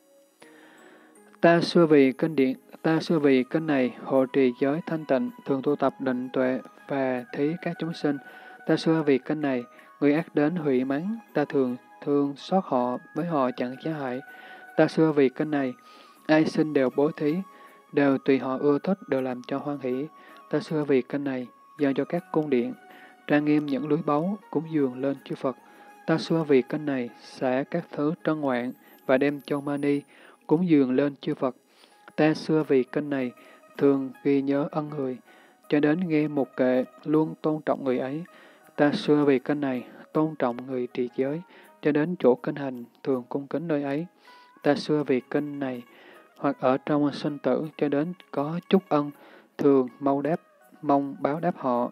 Ta xưa vì kinh này hộ trì giới thanh tịnh, thường tu tập định tuệ và thí các chúng sinh. Ta xưa vì kinh này, người ác đến hủy mắng, ta thường thương xót họ, với họ chẳng giá hại. Ta xưa vì kinh này, ai xin đều bố thí, đều tùy họ ưa thích, đều làm cho hoan hỷ. Ta xưa vì kinh này, dâng cho các cung điện, trang nghiêm những lưới báu, cúng dường lên chư Phật. Ta xưa vì kinh này, xả các thứ trân ngoạn và đem châu mani, cúng dường lên chư Phật. Ta xưa vì kinh này, thường ghi nhớ ân người, cho đến nghe một kệ, luôn tôn trọng người ấy. Ta xưa vì kinh này, tôn trọng người trì giới, cho đến chỗ kinh hành, thường cung kính nơi ấy. Ta xưa vì kinh này, hoặc ở trong sinh tử, cho đến có chút ân, thường mong báo đáp họ.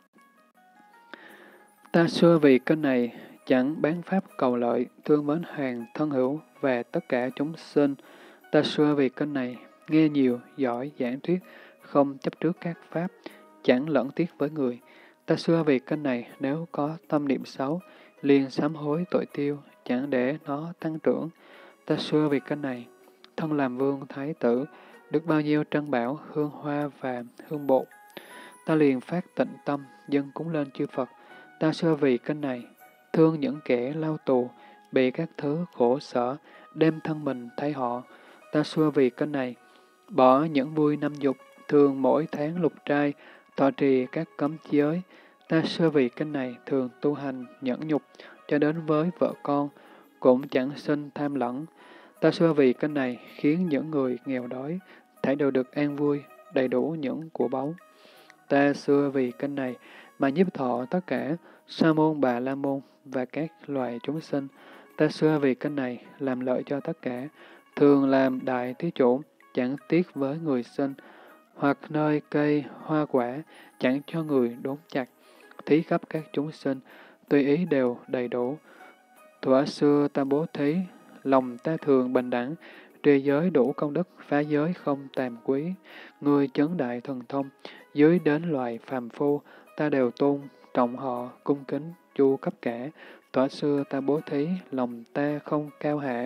Ta xưa vì kinh này, chẳng bán pháp cầu lợi, thương mến hàng thân hữu và tất cả chúng sinh. Ta xưa vì kinh này, nghe nhiều, giỏi, giảng thuyết, không chấp trước các pháp, chẳng lẫn tiếc với người. Ta xưa vì kinh này, nếu có tâm niệm xấu, liền sám hối tội tiêu, chẳng để nó tăng trưởng. Ta xưa vì kinh này, thân làm vương thái tử, được bao nhiêu trân bảo, hương hoa và hương bột. Ta liền phát tịnh tâm, dâng cúng lên chư Phật. Ta xưa vì kinh này, thương những kẻ lao tù, bị các thứ khổ sở, đem thân mình thay họ. Ta xưa vì kinh này, bỏ những vui năm dục, thường mỗi tháng lục trai, thọ trì các cấm giới. Ta xưa vì kinh này, thường tu hành nhẫn nhục, cho đến với vợ con, cũng chẳng sinh tham lẫn. Ta xưa vì kinh này, khiến những người nghèo đói, thảy đều được an vui, đầy đủ những của báu. Ta xưa vì kinh này, mà nhiếp thọ tất cả Sa môn, Bà La môn và các loài chúng sinh. Ta xưa vì kinh này, làm lợi cho tất cả, thường làm đại thí chủ, chẳng tiếc với người sinh, hoặc nơi cây hoa quả, chẳng cho người đốn chặt, thí khắp các chúng sinh, tùy ý đều đầy đủ. Thuở xưa ta bố thí, lòng ta thường bình đẳng, trì giới đủ công đức, phá giới không tàm quý. Người chấn đại thần thông, dưới đến loài phàm phu, ta đều tôn trọng họ, cung kính, chu cấp cả. Thuở xưa ta bố thí, lòng ta không cao hạ.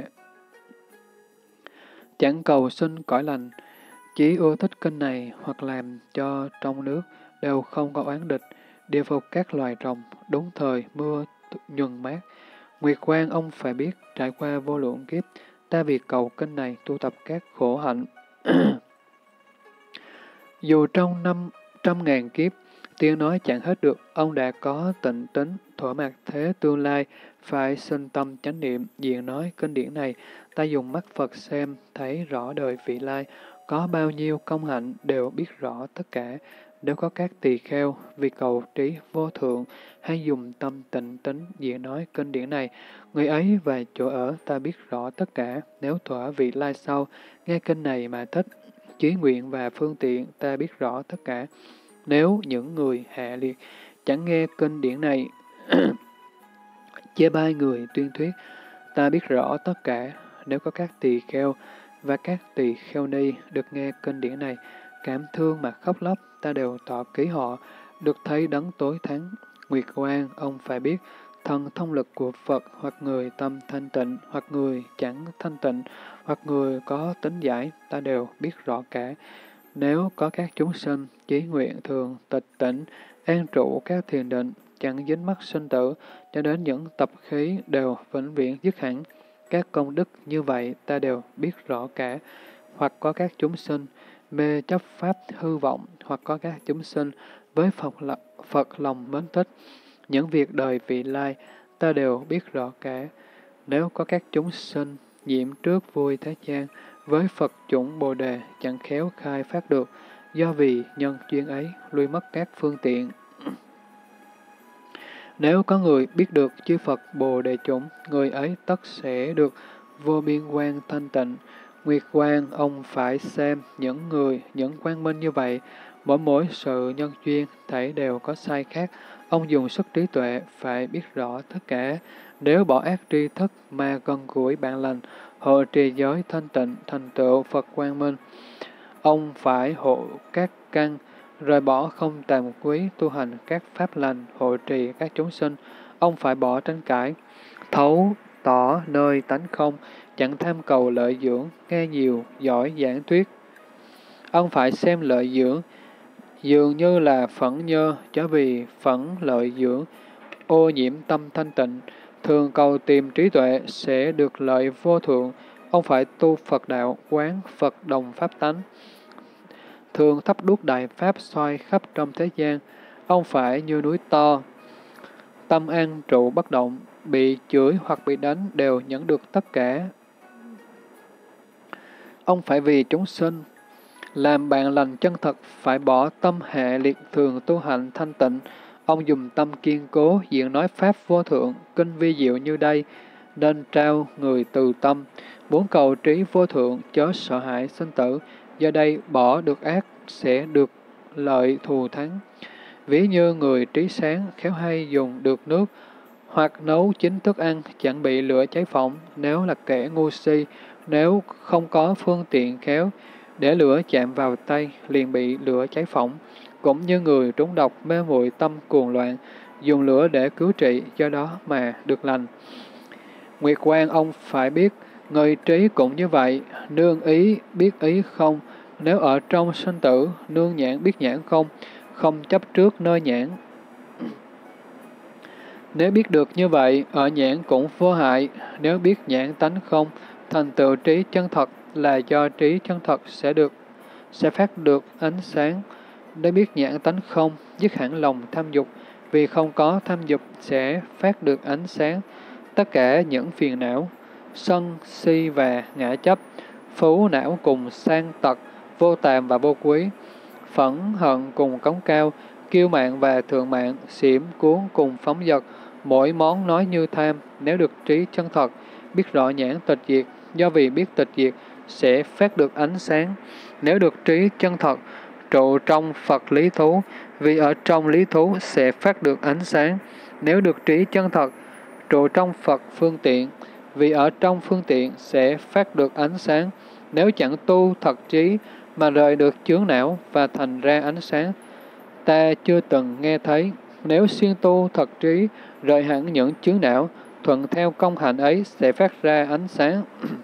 Chẳng cầu xin cõi lành, chỉ ưa thích kinh này hoặc làm cho trong nước đều không có oán địch, điều phục các loài rồng, đúng thời mưa nhuần mát. Nguyệt Quang ông phải biết, trải qua vô lượng kiếp, ta vì cầu kinh này tu tập các khổ hạnh. Dù trong 500.000 kiếp, tiếng nói chẳng hết được, ông đã có tịnh tính, thuở mặt thế tương lai, phải sinh tâm chánh niệm, diện nói kinh điển này, ta dùng mắt Phật xem, thấy rõ đời vị lai, có bao nhiêu công hạnh đều biết rõ tất cả. Nếu có các tỳ kheo, vì cầu trí vô thượng, hay dùng tâm tịnh tính, diện nói kinh điển này, người ấy và chỗ ở ta biết rõ tất cả. Nếu thuở vị lai sau, nghe kinh này mà thích, chí nguyện và phương tiện ta biết rõ tất cả. Nếu những người hạ liệt chẳng nghe kinh điển này, chê bai người tuyên thuyết, ta biết rõ tất cả. Nếu có các tỳ kheo và các tỳ kheo ni được nghe kinh điển này, cảm thương mà khóc lóc, ta đều tỏ ký họ, được thấy đấng tối thắng. Nguyệt Quang, ông phải biết, thần thông lực của Phật hoặc người tâm thanh tịnh, hoặc người chẳng thanh tịnh, hoặc người có tính giải, ta đều biết rõ cả. Nếu có các chúng sinh, chí nguyện thường tịch tỉnh, an trụ các thiền định, chẳng dính mắc sinh tử, cho đến những tập khí đều vĩnh viễn dứt hẳn. Các công đức như vậy ta đều biết rõ cả. Hoặc có các chúng sinh mê chấp pháp hư vọng, hoặc có các chúng sinh với Phật lòng mến thích. Những việc đời vị lai ta đều biết rõ cả. Nếu có các chúng sinh nhiễm trước vui thế gian, với Phật chủng Bồ Đề chẳng khéo khai phát được, do vì nhân duyên ấy lui mất các phương tiện. Nếu có người biết được chư Phật Bồ Đề chủng, người ấy tất sẽ được vô biên quang thanh tịnh. Nguyệt Quang, ông phải xem những quang minh như vậy, mỗi sự nhân duyên, thảy đều có sai khác. Ông dùng sức trí tuệ, phải biết rõ tất cả. Nếu bỏ ác tri thức mà gần gũi bạn lành, hộ trì giới thanh tịnh, thành tựu Phật quang minh. Ông phải hộ các căn, rời bỏ không tàm quý, tu hành các pháp lành, hộ trì các chúng sinh. Ông phải bỏ tranh cãi, thấu tỏ nơi tánh không, chẳng tham cầu lợi dưỡng, nghe nhiều, giỏi giảng thuyết. Ông phải xem lợi dưỡng, dường như là phẫn nhơ, chớ vì phẫn lợi dưỡng, ô nhiễm tâm thanh tịnh, thường cầu tìm trí tuệ sẽ được lợi vô thượng. Ông phải tu Phật đạo, quán Phật đồng pháp tánh, thường thắp đuốc đại pháp soi khắp trong thế gian. Ông phải như núi to, tâm an trụ bất động, bị chửi hoặc bị đánh đều nhận được tất cả. Ông phải vì chúng sinh, làm bạn lành chân thật, phải bỏ tâm hạ liệt, thường tu hành thanh tịnh. Ông dùng tâm kiên cố, diện nói pháp vô thượng, kinh vi diệu như đây, nên trao người từ tâm, muốn cầu trí vô thượng, chớ sợ hãi sinh tử, do đây bỏ được ác, sẽ được lợi thù thắng. Ví như người trí sáng, khéo hay dùng được nước, hoặc nấu chín thức ăn, chẳng bị lửa cháy phỏng. Nếu là kẻ ngu si, nếu không có phương tiện khéo, để lửa chạm vào tay, liền bị lửa cháy phỏng. Cũng như người trúng độc, mê muội tâm cuồng loạn, dùng lửa để cứu trị, do đó mà được lành. Nguyệt Quang, ông phải biết, người trí cũng như vậy, nương ý, biết ý không. Nếu ở trong sinh tử, nương nhãn biết nhãn không, không chấp trước nơi nhãn. Nếu biết được như vậy, ở nhãn cũng vô hại. Nếu biết nhãn tánh không, thành tựu trí chân thật là do trí chân thật sẽ phát được ánh sáng. Nếu biết nhãn tánh không, dứt hẳn lòng tham dục, vì không có tham dục sẽ phát được ánh sáng. Tất cả những phiền não, sân, si và ngã chấp, phú não cùng sang tật, vô tàm và vô quý, phẫn hận cùng cống cao, kiêu mạn và thượng mạn, xỉm cuốn cùng phóng dật, mỗi món nói như tham. Nếu được trí chân thật, biết rõ nhãn tịch diệt, do vì biết tịch diệt sẽ phát được ánh sáng. Nếu được trí chân thật, trụ trong Phật lý thú, vì ở trong lý thú sẽ phát được ánh sáng. Nếu được trí chân thật, trụ trong Phật phương tiện, vì ở trong phương tiện sẽ phát được ánh sáng. Nếu chẳng tu thật trí mà rời được chướng não và thành ra ánh sáng, ta chưa từng nghe thấy, Nếu siêng tu thật trí, rời hẳn những chướng não, thuận theo công hạnh ấy sẽ phát ra ánh sáng.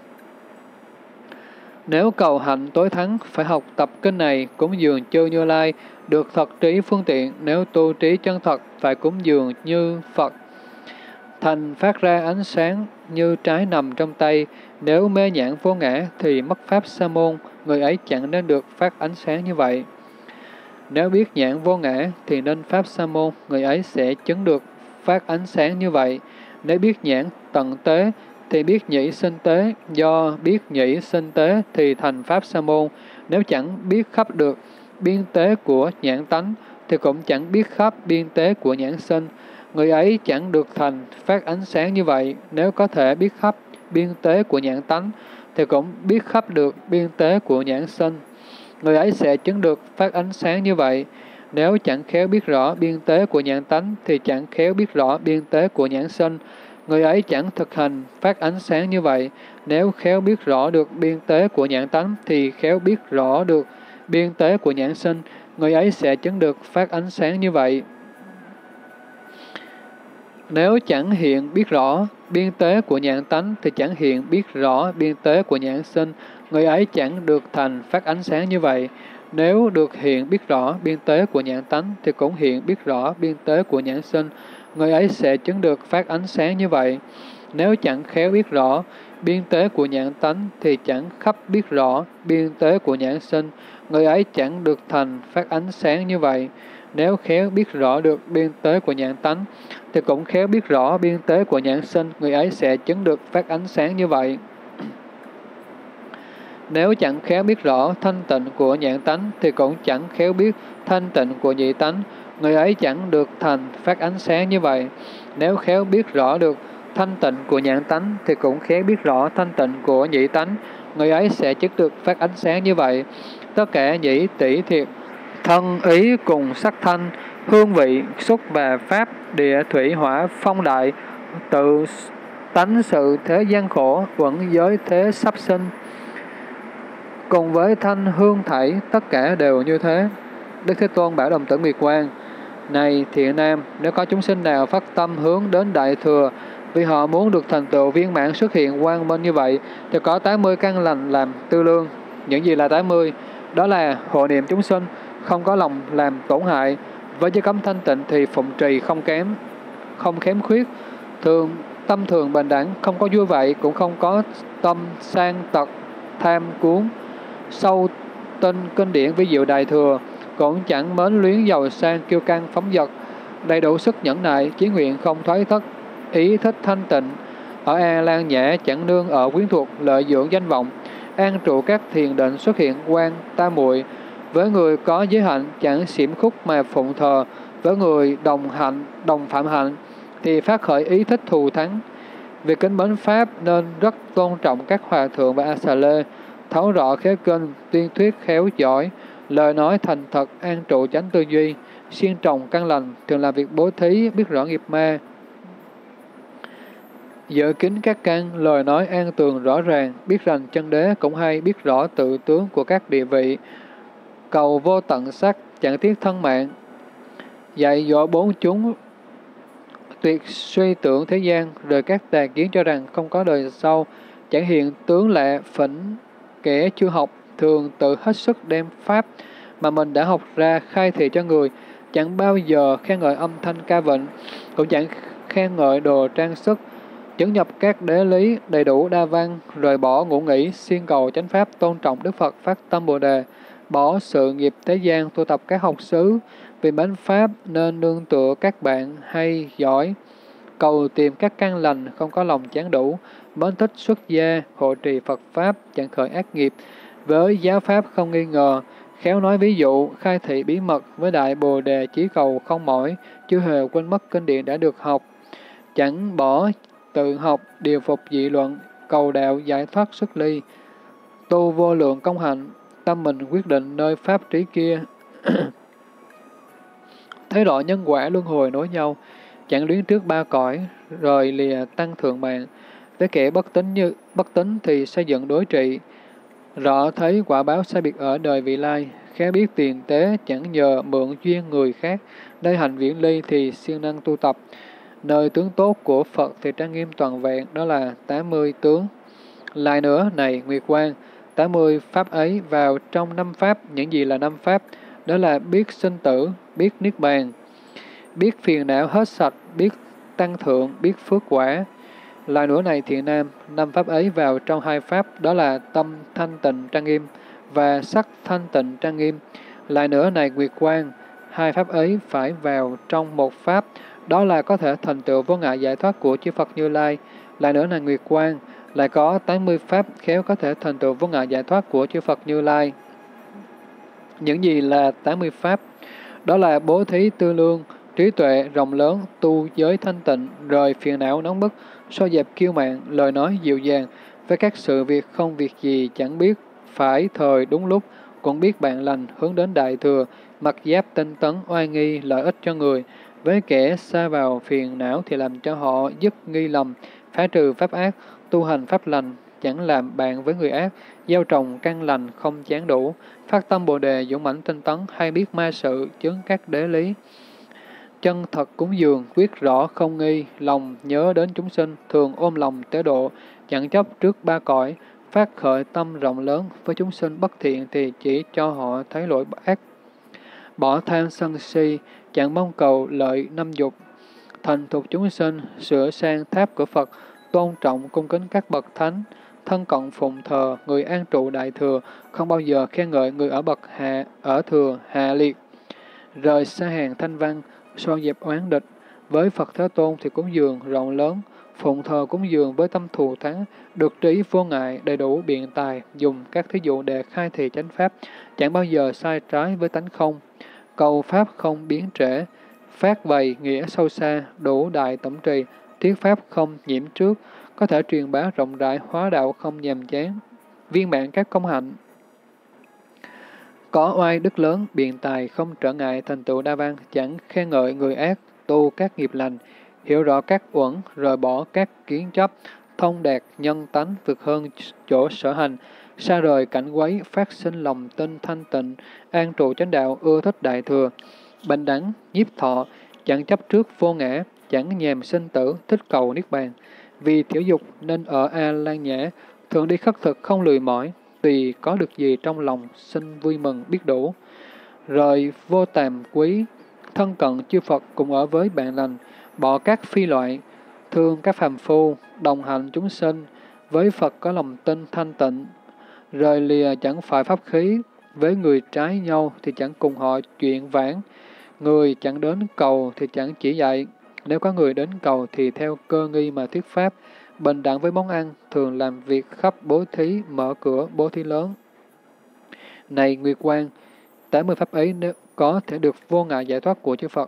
Nếu cầu hạnh tối thắng, phải học tập kinh này, cúng dường chư Như Lai, được thật trí phương tiện. Nếu tu trí chân thật, phải cúng dường như Phật. Thành phát ra ánh sáng như trái nằm trong tay. Nếu mê nhãn vô ngã, thì mất pháp sa môn, người ấy chẳng nên được phát ánh sáng như vậy. Nếu biết nhãn vô ngã, thì nên pháp sa môn, người ấy sẽ chứng được phát ánh sáng như vậy. Nếu biết nhãn tận tế, thì biết nhĩ sinh tế, do biết nhĩ sinh tế thì thành pháp sa môn. Nếu chẳng biết khắp được biên tế của nhãn tánh, thì cũng chẳng biết khắp biên tế của nhãn sinh. Người ấy chẳng được thành phát ánh sáng như vậy. Nếu có thể biết khắp biên tế của nhãn tánh, thì cũng biết khắp được biên tế của nhãn sinh. Người ấy sẽ chứng được phát ánh sáng như vậy. Nếu chẳng khéo biết rõ biên tế của nhãn tánh, thì chẳng khéo biết rõ biên tế của nhãn sinh. Người ấy chẳng thực hành phát ánh sáng như vậy. Nếu khéo biết rõ được biên tế của nhãn tánh, thì khéo biết rõ được biên tế của nhãn sinh. Người ấy sẽ chứng được phát ánh sáng như vậy. Nếu chẳng hiện biết rõ biên tế của nhãn tánh, thì chẳng hiện biết rõ biên tế của nhãn sinh. Người ấy chẳng được thành phát ánh sáng như vậy. Nếu được hiện biết rõ biên tế của nhãn tánh, thì cũng hiện biết rõ biên tế của nhãn sinh. Người ấy sẽ chứng được phát ánh sáng như vậy. Nếu chẳng khéo biết rõ biên tế của nhãn tánh, thì chẳng khắp biết rõ biên tế của nhãn sinh. Người ấy chẳng được thành phát ánh sáng như vậy. Nếu khéo biết rõ được biên tế của nhãn tánh, thì cũng khéo biết rõ biên tế của nhãn sinh, người ấy sẽ chứng được phát ánh sáng như vậy. Nếu chẳng khéo biết rõ thanh tịnh của nhãn tánh, thì cũng chẳng khéo biết thanh tịnh của nhị tánh, người ấy chẳng được thành phát ánh sáng như vậy. Nếu khéo biết rõ được thanh tịnh của nhãn tánh, thì cũng khéo biết rõ thanh tịnh của nhị tánh, người ấy sẽ chứng được phát ánh sáng như vậy. Tất cả nhĩ tỷ thiệt, thân ý cùng sắc thanh, hương vị, xúc và pháp, địa thủy hỏa phong đại, tự tánh sự thế gian khổ, quẩn giới thế sắp sinh. Cùng với thanh hương thảy, tất cả đều như thế. Đức Thế Tôn bảo đồng tử Miệt Quang: Này thiện nam, nếu có chúng sinh nào phát tâm hướng đến Đại Thừa, vì họ muốn được thành tựu viên mãn xuất hiện quang minh như vậy, thì có 80 căn lành làm tư lương. Những gì là 80? Đó là hộ niệm chúng sinh, không có lòng làm tổn hại, với giới cấm thanh tịnh thì phụng trì không kém khuyết, tâm thường bình đẳng, không có vui vậy, cũng không có tâm sang tật, tham cuốn, sâu tinh kinh điển vi diệu Đại Thừa, cũng chẳng mến luyến giàu sang kiêu căng phóng dật, đầy đủ sức nhẫn nại, chí nguyện không thoái thất, ý thích thanh tịnh, ở A Lan Nhã chẳng nương ở quyến thuộc, lợi dưỡng danh vọng, an trụ các thiền định xuất hiện quan ta muội. Với người có giới hạnh chẳng xiểm khúc mà phụng thờ, với người đồng phạm hạnh thì phát khởi ý thích thù thắng. Việc kính mến pháp nên rất tôn trọng các hòa thượng và A Xà Lê, thấu rõ khế kinh, tuyên thuyết khéo giỏi, lời nói thành thật, an trụ chánh tư duy, siêng trồng căn lành, thường làm việc bố thí, biết rõ nghiệp ma, giữ kín các căn, lời nói an tường rõ ràng, biết rành chân đế, cũng hay biết rõ tự tướng của các địa vị, cầu vô tận sắc, chẳng tiếc thân mạng, dạy dỗ bốn chúng tuyệt suy tưởng thế gian, rời các tà kiến cho rằng không có đời sau, chẳng hiện tướng lạ phỉnh kẻ chưa học, thường tự hết sức đem pháp mà mình đã học ra khai thị cho người, chẳng bao giờ khen ngợi âm thanh ca vịnh, cũng chẳng khen ngợi đồ trang sức, chứng nhập các đế lý đầy đủ đa văn, rời bỏ ngũ nghỉ, siêng cầu chánh pháp, tôn trọng Đức Phật, phát tâm Bồ Đề, bỏ sự nghiệp thế gian, tu tập các học xứ, vì mến pháp nên nương tựa các bạn hay giỏi, cầu tìm các căn lành, không có lòng chán đủ, mến thích xuất gia, hộ trì Phật Pháp, chẳng khởi ác nghiệp, với giáo Pháp không nghi ngờ, khéo nói ví dụ, khai thị bí mật, với đại Bồ Đề chí cầu không mỏi, chưa hề quên mất kinh điển đã được học, chẳng bỏ tự học, điều phục dị luận, cầu đạo giải thoát xuất ly, tu vô lượng công hạnh, tâm mình quyết định nơi Pháp trí kia. Thấy rõ nhân quả luân hồi nối nhau, chẳng luyến trước ba cõi, rồi lìa tăng thượng mạng. Với kẻ bất tín thì xây dựng đối trị, rõ thấy quả báo sai biệt ở đời vị lai, khá biết tiền tế chẳng nhờ mượn duyên người khác, Nơi hạnh viễn ly thì siêng năng tu tập. Nơi tướng tốt của Phật thì trang nghiêm toàn vẹn, đó là 80 tướng. Lại nữa, này Nguyệt Quang, 80 pháp ấy vào trong 5 pháp. Những gì là 5 pháp? Đó là biết sinh tử, biết niết bàn, biết phiền não hết sạch, biết tăng thượng, biết phước quả. Lại nữa này thiện nam, 5 pháp ấy vào trong 2 pháp, đó là tâm thanh tịnh trang nghiêm và sắc thanh tịnh trang nghiêm. Lại nữa này Nguyệt Quang, 2 pháp ấy phải vào trong 1 pháp, đó là có thể thành tựu vô ngại giải thoát của chư Phật Như Lai. Lại nữa này Nguyệt Quang, lại có 80 pháp khéo có thể thành tựu vô ngại giải thoát của chư Phật Như Lai. Những gì là 80 pháp? Đó là bố thí tư lương, trí tuệ rộng lớn, tu giới thanh tịnh, rời phiền não nóng bức, xua dẹp kiêu mạn, lời nói dịu dàng, với các sự việc không việc gì chẳng biết, phải thời đúng lúc, cũng biết bạn lành, hướng đến đại thừa, mặc giáp tinh tấn, oai nghi, lợi ích cho người. Với kẻ xa vào phiền não thì làm cho họ dứt nghi lầm, phá trừ pháp ác, tu hành pháp lành, chẳng làm bạn với người ác, gieo trồng căn lành không chán đủ, phát tâm Bồ đề dũng mãnh tinh tấn, hay biết ma sự, chứng các đế lý. Chân thật cúng dường, quyết rõ không nghi, lòng nhớ đến chúng sinh, thường ôm lòng tế độ, chẳng chấp trước ba cõi, phát khởi tâm rộng lớn, với chúng sinh bất thiện thì chỉ cho họ thấy lỗi ác. Bỏ tham sân si, chẳng mong cầu lợi năm dục, thành thục chúng sinh, sửa sang tháp của Phật, tôn trọng cung kính các bậc thánh, thân cận phụng thờ, người an trụ đại thừa, không bao giờ khen ngợi người ở bậc hạ, ở thừa, hạ liệt, rời xa hàng thanh văn, son dẹp oán địch. Với Phật Thế Tôn thì cúng dường rộng lớn, phụng thờ cúng dường với tâm thù thắng, được trí vô ngại, đầy đủ biện tài, dùng các thí dụ để khai thị chánh pháp, chẳng bao giờ sai trái với tánh không. Cầu pháp không biến trễ, phát bày nghĩa sâu xa, đủ đại tổng trì, thuyết pháp không nhiễm trước, có thể truyền bá rộng rãi, hóa đạo không nhàm chán, viên mãn các công hạnh. Có oai đức lớn, biện tài, không trở ngại thành tựu đa văn, chẳng khen ngợi người ác, tu các nghiệp lành, hiểu rõ các uẩn, rời bỏ các kiến chấp, thông đạt nhân tánh, vượt hơn chỗ sở hành, xa rời cảnh quấy, phát sinh lòng tin thanh tịnh, an trụ chánh đạo, ưa thích đại thừa, bình đẳng, nhiếp thọ, chẳng chấp trước vô ngã, chẳng nhàm sinh tử, thích cầu niết bàn. Vì thiểu dục nên ở A Lan Nhã, thường đi khất thực không lười mỏi, tùy có được gì trong lòng, xin vui mừng biết đủ. Rời vô tàm quý, thân cận chư Phật cùng ở với bạn lành, bỏ các phi loại, thương các phàm phu, đồng hành chúng sinh, với Phật có lòng tin thanh tịnh. Rời lìa chẳng phải pháp khí, với người trái nhau thì chẳng cùng họ chuyện vãn, người chẳng đến cầu thì chẳng chỉ dạy, nếu có người đến cầu thì theo cơ nghi mà thuyết pháp, bình đẳng với món ăn, thường làm việc khắp bố thí, mở cửa bố thí lớn. Này Nguyệt Quang, 80 pháp ấy nếu có thể được vô ngại giải thoát của chư Phật.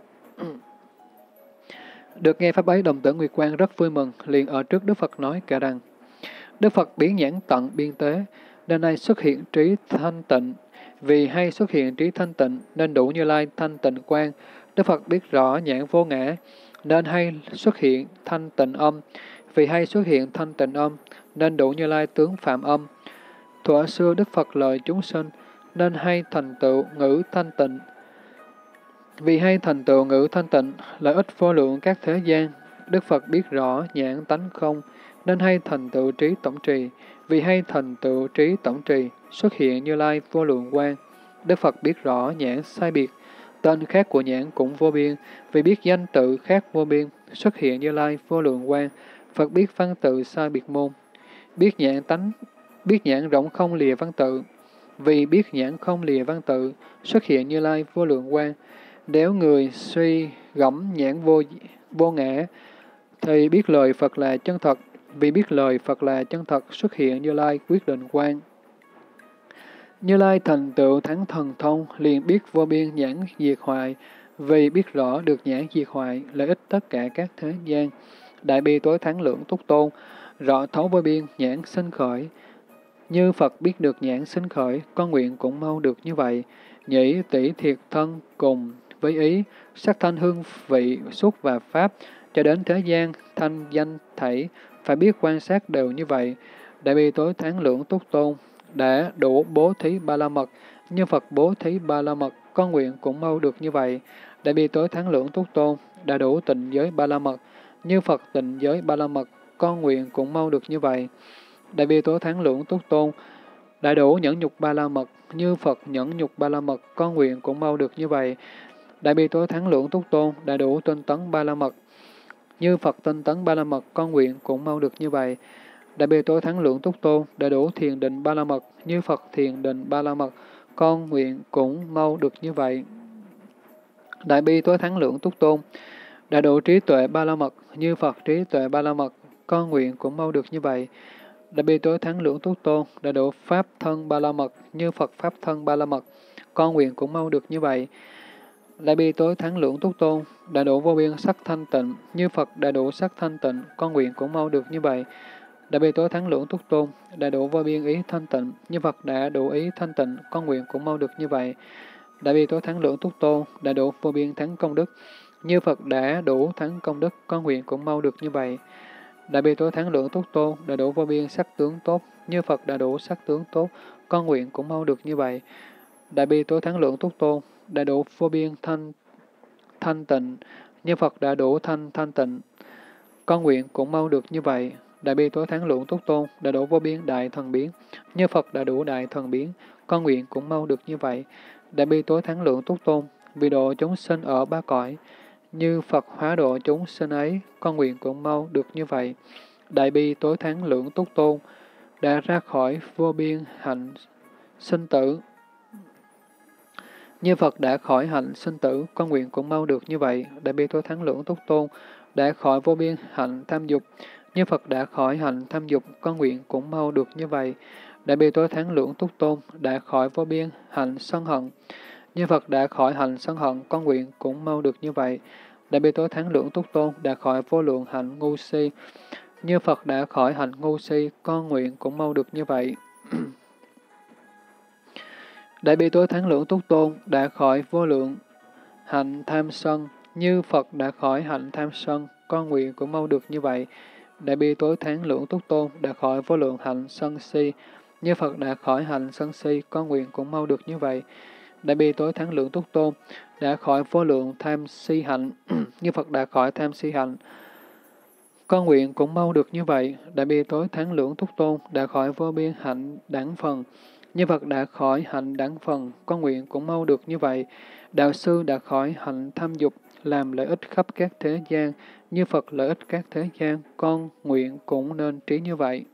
Được nghe pháp ấy, đồng tử Nguyệt Quang rất vui mừng, liền ở trước Đức Phật nói kể rằng, Đức Phật biến nhãn tận biên tế, nên nay xuất hiện trí thanh tịnh. Vì hay xuất hiện trí thanh tịnh, nên đủ Như Lai thanh tịnh quang. Đức Phật biết rõ nhãn vô ngã, nên hay xuất hiện thanh tịnh âm. Vì hay xuất hiện thanh tịnh âm, nên đủ Như Lai tướng phạm âm. Thuở xưa Đức Phật lợi chúng sinh, nên hay thành tựu ngữ thanh tịnh. Vì hay thành tựu ngữ thanh tịnh, lợi ích vô lượng các thế gian, Đức Phật biết rõ nhãn tánh không, nên hay thành tựu trí tổng trì. Vì hay thành tựu trí tổng trì, xuất hiện Như Lai vô lượng quang. Đức Phật biết rõ nhãn sai biệt, tên khác của nhãn cũng vô biên. Vì biết danh tự khác vô biên, xuất hiện Như Lai vô lượng quang. Phật biết văn tự sai biệt môn. Biết nhãn tánh, biết nhãn rộng không lìa văn tự. Vì biết nhãn không lìa văn tự, xuất hiện Như Lai vô lượng quang. Nếu người suy gẫm nhãn vô ngã, thì biết lời Phật là chân thật. Vì biết lời Phật là chân thật, xuất hiện Như Lai quyết định quang. Như Lai thành tựu thắng thần thông, liền biết vô biên nhãn diệt hoại. Vì biết rõ được nhãn diệt hoại, lợi ích tất cả các thế gian. Đại bi tối thắng lượng túc tôn, rõ thấu vô biên nhãn sinh khởi. Như Phật biết được nhãn sinh khởi, con nguyện cũng mau được như vậy. Nhĩ tỷ thiệt thân cùng với ý, sắc thanh hương vị, xúc và pháp, cho đến thế gian, thanh danh thảy, phải biết quan sát đều như vậy. Đại bi tối thắng lượng túc tôn, đã đủ bố thí ba la mật, như Phật bố thí ba la mật, con nguyện cũng mau được như vậy. Đại bi tối thắng lượng túc tôn, đã đủ tịnh giới ba la mật, như Phật tịnh giới ba la mật, con nguyện cũng mau được như vậy. Đại bi tối thắng lượng túc tôn, đã đủ nhẫn nhục ba la mật, như Phật nhẫn nhục ba la mật, con nguyện cũng mau được như vậy. Đại bi tối thắng lượng túc tôn, đã đủ tinh tấn ba la mật, như Phật tinh tấn ba la mật, con nguyện cũng mau được như vậy. Đại bi tối thắng lượng túc tôn, đã đủ thiền định ba la mật, như Phật thiền định ba la mật, con nguyện cũng mau được như vậy. Đại bi tối thắng lượng túc tôn, đã đủ trí tuệ ba la mật, như Phật trí tuệ ba la mật, con nguyện cũng mau được như vậy. Đại bi tối thắng lượng túc tôn, đã đủ pháp thân ba la mật, như Phật pháp thân ba la mật, con nguyện cũng mau được như vậy. Đại bi tối thắng lượng túc tôn, đã đủ vô biên sắc thanh tịnh, như Phật đã đủ sắc thanh tịnh, con nguyện cũng mau được như vậy. Đại bi tối thắng lượng túc tôn, đã đủ vô biên ý thanh tịnh, như Phật đã đủ ý thanh tịnh, con nguyện cũng mau được như vậy. Đại bi tối thắng lượng túc tôn, đã đủ vô biên thắng công đức, như Phật đã đủ thắng công đức, con nguyện cũng mau được như vậy. Đại bi tối thắng lượng túc tôn, đã đủ vô biên sắc tướng tốt, như Phật đã đủ sắc tướng tốt, con nguyện cũng mau được như vậy. Đại bi tối thắng lượng túc tôn, đã đủ vô biên thanh tịnh, như Phật đã đủ thanh tịnh, con nguyện cũng mau được như vậy. Đại bi tối thắng lượng túc tôn, đã đủ vô biên đại thần biến, như Phật đã đủ đại thần biến, con nguyện cũng mau được như vậy. Đại bi tối thắng lượng túc tôn, vì độ chúng sinh ở ba cõi, như Phật hóa độ chúng sinh ấy, con nguyện cũng mau được như vậy. Đại bi tối thắng lượng túc tôn, đã ra khỏi vô biên hạnh sinh tử, như Phật đã khỏi hạnh sinh tử, con nguyện cũng mau được như vậy. Đại bi tối thắng lượng túc tôn, đã khỏi vô biên hạnh tham dục, như Phật đã khỏi hạnh tham dục, con nguyện cũng mau được như vậy. Đại bi tối thắng lượng túc tôn, đã khỏi vô biên hạnh sân hận, như Phật đã khỏi hạnh sân hận, con nguyện cũng mau được như vậy. Đại bi tối thắng lượng túc tôn, đã khỏi vô lượng hạnh ngu si, như Phật đã khỏi hạnh ngu si, con nguyện cũng mau được như vậy. Đại bi tối thắng lượng túc tôn, đã khỏi vô lượng hạnh tham sân, như Phật đã khỏi hạnh tham sân, con nguyện cũng mau được như vậy. Đại bi tối thắng lượng túc tôn, đã khỏi vô lượng hạnh sân si, như Phật đã khỏi hạnh sân si, con nguyện cũng mau được như vậy. Đại bi tối thắng lượng túc tôn, đã khỏi vô lượng tham si hạnh, như Phật đã khỏi tham si hạnh, con nguyện cũng mau được như vậy. Đại bi tối thắng lượng túc tôn, đã khỏi vô biên hạnh đẳng phần, như Phật đã khỏi hạnh đẳng phần, con nguyện cũng mau được như vậy. Đạo sư đã khỏi hạnh tham dục, làm lợi ích khắp các thế gian, như Phật lợi ích các thế gian, con nguyện cũng nên trí như vậy.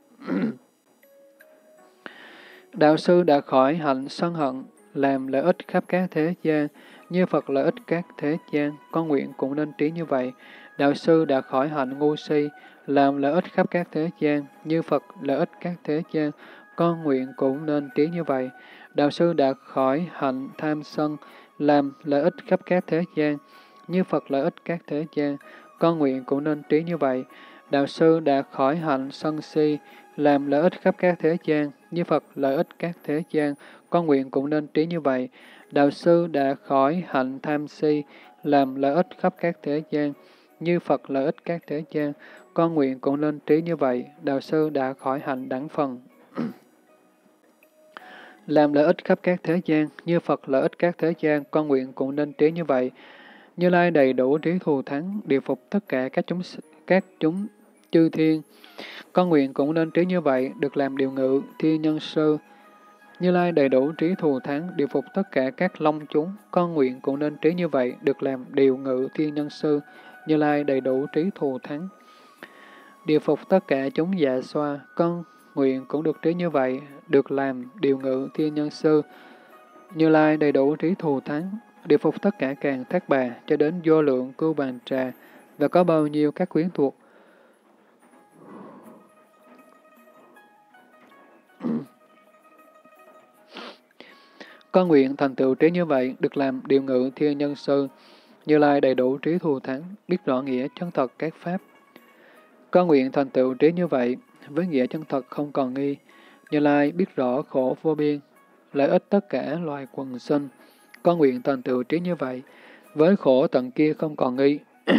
Đạo sư đã khỏi hạnh sân hận, làm lợi ích khắp các thế gian, như Phật lợi ích các thế gian, con nguyện cũng nên trí như vậy. Đạo sư đã khỏi hạnh ngu si, làm lợi ích khắp các thế gian, như Phật lợi ích các thế gian, con nguyện cũng nên trí như vậy. Đạo sư đã khỏi hạnh tham sân, làm lợi ích khắp các thế gian, như Phật lợi ích các thế gian, con nguyện cũng nên trí như vậy. Đạo sư đã khỏi hạnh sân si, làm lợi ích khắp các thế gian, như Phật lợi ích các thế gian, con nguyện cũng nên trí như vậy. Đạo sư đã khỏi hạnh tham si, làm lợi ích khắp các thế gian, như Phật lợi ích các thế gian, con nguyện cũng nên trí như vậy. Đạo sư đã khỏi hạnh đẳng phần, làm lợi ích khắp các thế gian, như Phật lợi ích các thế gian, con nguyện cũng nên trí như vậy. Như Lai đầy đủ trí thù thắng, điều phục tất cả các chúng chư thiên, con nguyện cũng nên trí như vậy, được làm điều ngự, thiên nhân sư. Như Lai đầy đủ trí thù thắng, điều phục tất cả các long chúng, con nguyện cũng nên trí như vậy, được làm điều ngự, thiên nhân sư. Như Lai đầy đủ trí thù thắng, điều phục tất cả chúng dạ xoa, con nguyện cũng được trí như vậy, được làm điều ngự, thiên nhân sư. Như Lai đầy đủ trí thù thắng, điều phục tất cả càng thác bà, cho đến vô lượng cưu bàn trà, và có bao nhiêu các quyến thuộc. Con nguyện thành tựu trí như vậy, được làm điều ngự, thiên nhân sư. Như Lai đầy đủ trí thù thắng, biết rõ nghĩa chân thật các pháp. Con nguyện thành tựu trí như vậy, với nghĩa chân thật không còn nghi. Như Lai biết rõ khổ vô biên, lợi ích tất cả loài quần sinh. Con nguyện thành tựu trí như vậy, với khổ tận kia không còn nghi.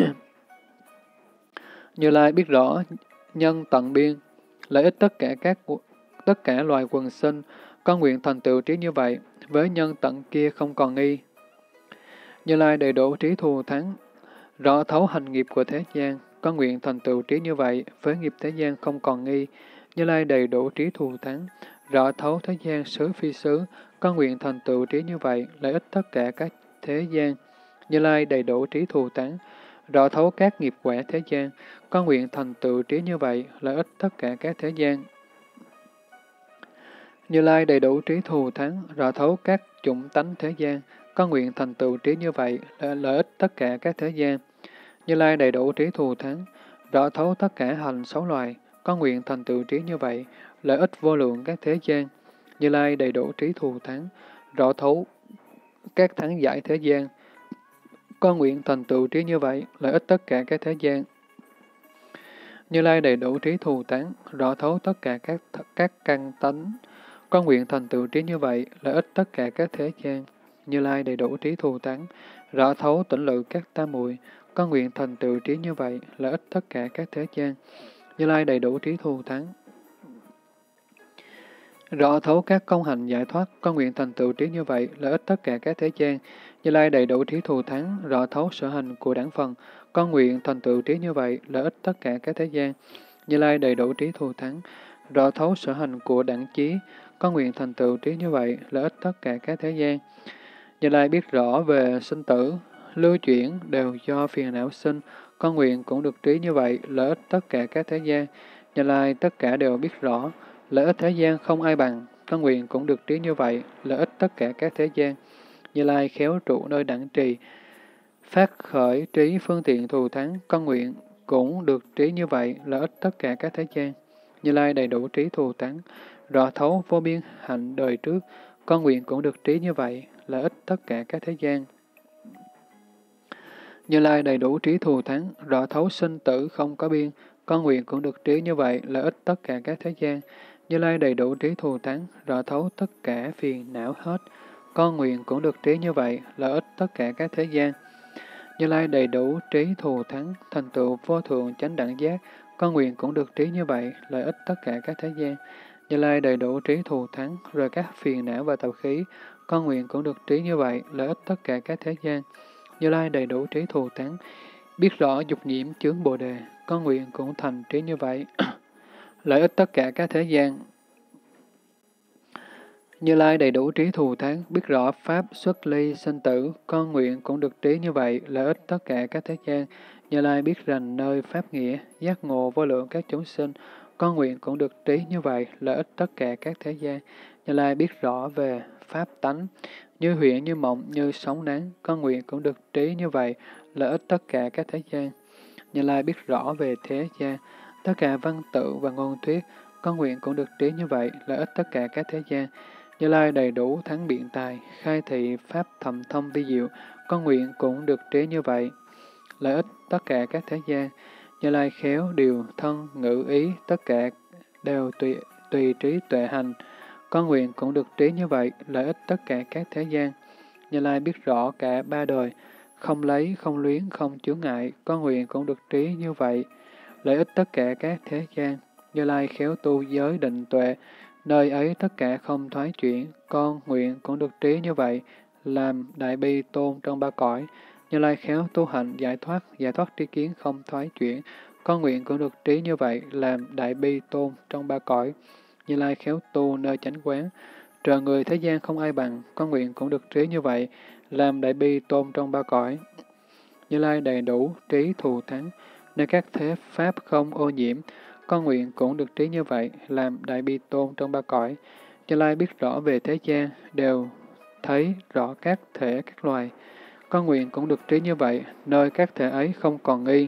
Như Lai biết rõ nhân tận biên, lợi ích tất cả loài quần sinh. Con nguyện thành tựu trí như vậy, với nhân tận kia không còn nghi. Như Lai đầy đủ trí thù thắng, rõ thấu hành nghiệp của thế gian, con nguyện thành tựu trí như vậy, với nghiệp thế gian không còn nghi. Như Lai đầy đủ trí thù thắng, rõ thấu thế gian xứ phi xứ, con nguyện thành tựu trí như vậy, lợi ích tất cả các thế gian. Như Lai đầy đủ trí thù thắng, rõ thấu các nghiệp quả thế gian, con nguyện thành tựu trí như vậy, lợi ích tất cả các thế gian. Như Lai đầy đủ trí thù thắng, rõ thấu các chủng tánh thế gian, con nguyện thành tựu trí như vậy, lợi ích tất cả các thế gian. Như Lai đầy đủ trí thù thắng, rõ thấu tất cả hành xấu loài, con nguyện thành tựu trí như vậy, lợi ích vô lượng các thế gian. Như Lai đầy đủ trí thù thắng, rõ thấu các thắng giải thế gian, con nguyện thành tựu trí như vậy, lợi ích tất cả các thế gian. Như Lai đầy đủ trí thù thắng, rõ thấu tất cả các căn tánh, con nguyện thành tựu trí như vậy, lợi ích tất cả các thế gian. Như Lai đầy đủ trí thù thắng, rõ thấu tỉnh lự các tam muội, con nguyện thành tựu trí như vậy, lợi ích tất cả các thế gian. Như Lai đầy đủ trí thù thắng, rõ thấu các công hành giải thoát, con nguyện thành tựu trí như vậy, lợi ích tất cả các thế gian. Như Lai đầy đủ trí thù thắng, rõ thấu sở hành của đẳng phần, con nguyện thành tựu trí như vậy, lợi ích tất cả các thế gian. Như Lai đầy đủ trí thù thắng, rõ thấu sở hành của đẳng chí, con nguyện thành tựu trí như vậy, lợi ích tất cả các thế gian. Như Lai biết rõ về sinh tử, lưu chuyển đều do phiền não sinh, con nguyện cũng được trí như vậy, lợi ích tất cả các thế gian. Như Lai tất cả đều biết rõ, lợi ích thế gian không ai bằng, con nguyện cũng được trí như vậy, lợi ích tất cả các thế gian. Như Lai khéo trụ nơi đẳng trì, phát khởi trí phương tiện thù thắng, con nguyện cũng được trí như vậy, lợi ích tất cả các thế gian. Như Lai đầy đủ trí thù thắng, rõ thấu vô biên hạnh đời trước, con nguyện cũng được trí như vậy, lợi ích tất cả các thế gian. Như Lai đầy đủ trí thù thắng, rõ thấu sinh tử không có biên, con nguyện cũng được trí như vậy, lợi ích tất cả các thế gian. Như Lai đầy đủ trí thù thắng, rõ thấu tất cả phiền não hết, con nguyện cũng được trí như vậy, lợi ích tất cả các thế gian. Như Lai đầy đủ trí thù thắng, thành tựu vô thượng chánh đẳng giác, con nguyện cũng được trí như vậy, lợi ích tất cả các thế gian. Như Lai đầy đủ trí thù thắng, rồi các phiền não và tập khí, con nguyện cũng được trí như vậy, lợi ích tất cả các thế gian. Như Lai đầy đủ trí thù thắng, biết rõ dục nhiễm chướng bồ đề, con nguyện cũng thành trí như vậy, lợi ích tất cả các thế gian. Như Lai đầy đủ trí thù thắng, biết rõ pháp xuất ly sinh tử, con nguyện cũng được trí như vậy, lợi ích tất cả các thế gian. Như Lai biết rành nơi pháp nghĩa, giác ngộ vô lượng các chúng sinh, con nguyện cũng được trí như vậy, lợi ích tất cả các thế gian. Như Lai biết rõ về pháp tánh, như huyễn như mộng, như sóng nắng, con nguyện cũng được trí như vậy, lợi ích tất cả các thế gian. Như Lai biết rõ về thế gian, tất cả văn tự và ngôn thuyết, con nguyện cũng được trí như vậy, lợi ích tất cả các thế gian. Như Lai đầy đủ thắng biện tài, khai thị pháp thầm thông vi diệu, con nguyện cũng được trí như vậy, lợi ích tất cả các thế gian. Như Lai khéo điều thân ngữ ý, tất cả đều tùy trí tuệ hành, con nguyện cũng được trí như vậy, lợi ích tất cả các thế gian. Như Lai biết rõ cả ba đời, không lấy, không luyến, không chướng ngại, con nguyện cũng được trí như vậy, lợi ích tất cả các thế gian. Như Lai khéo tu giới định tuệ, nơi ấy tất cả không thoái chuyển, con nguyện cũng được trí như vậy, làm đại bi tôn trong ba cõi. Như Lai khéo tu hành giải thoát tri kiến không thoái chuyển, con nguyện cũng được trí như vậy, làm đại bi tôn trong ba cõi. Như Lai khéo tu nơi chánh quán, trời người thế gian không ai bằng, con nguyện cũng được trí như vậy, làm đại bi tôn trong ba cõi. Như Lai đầy đủ trí thù thắng, nơi các thế pháp không ô nhiễm, con nguyện cũng được trí như vậy, làm đại bi tôn trong ba cõi. Như Lai biết rõ về thế gian, đều thấy rõ các thể các loài, con nguyện cũng được trí như vậy, nơi các thể ấy không còn nghi.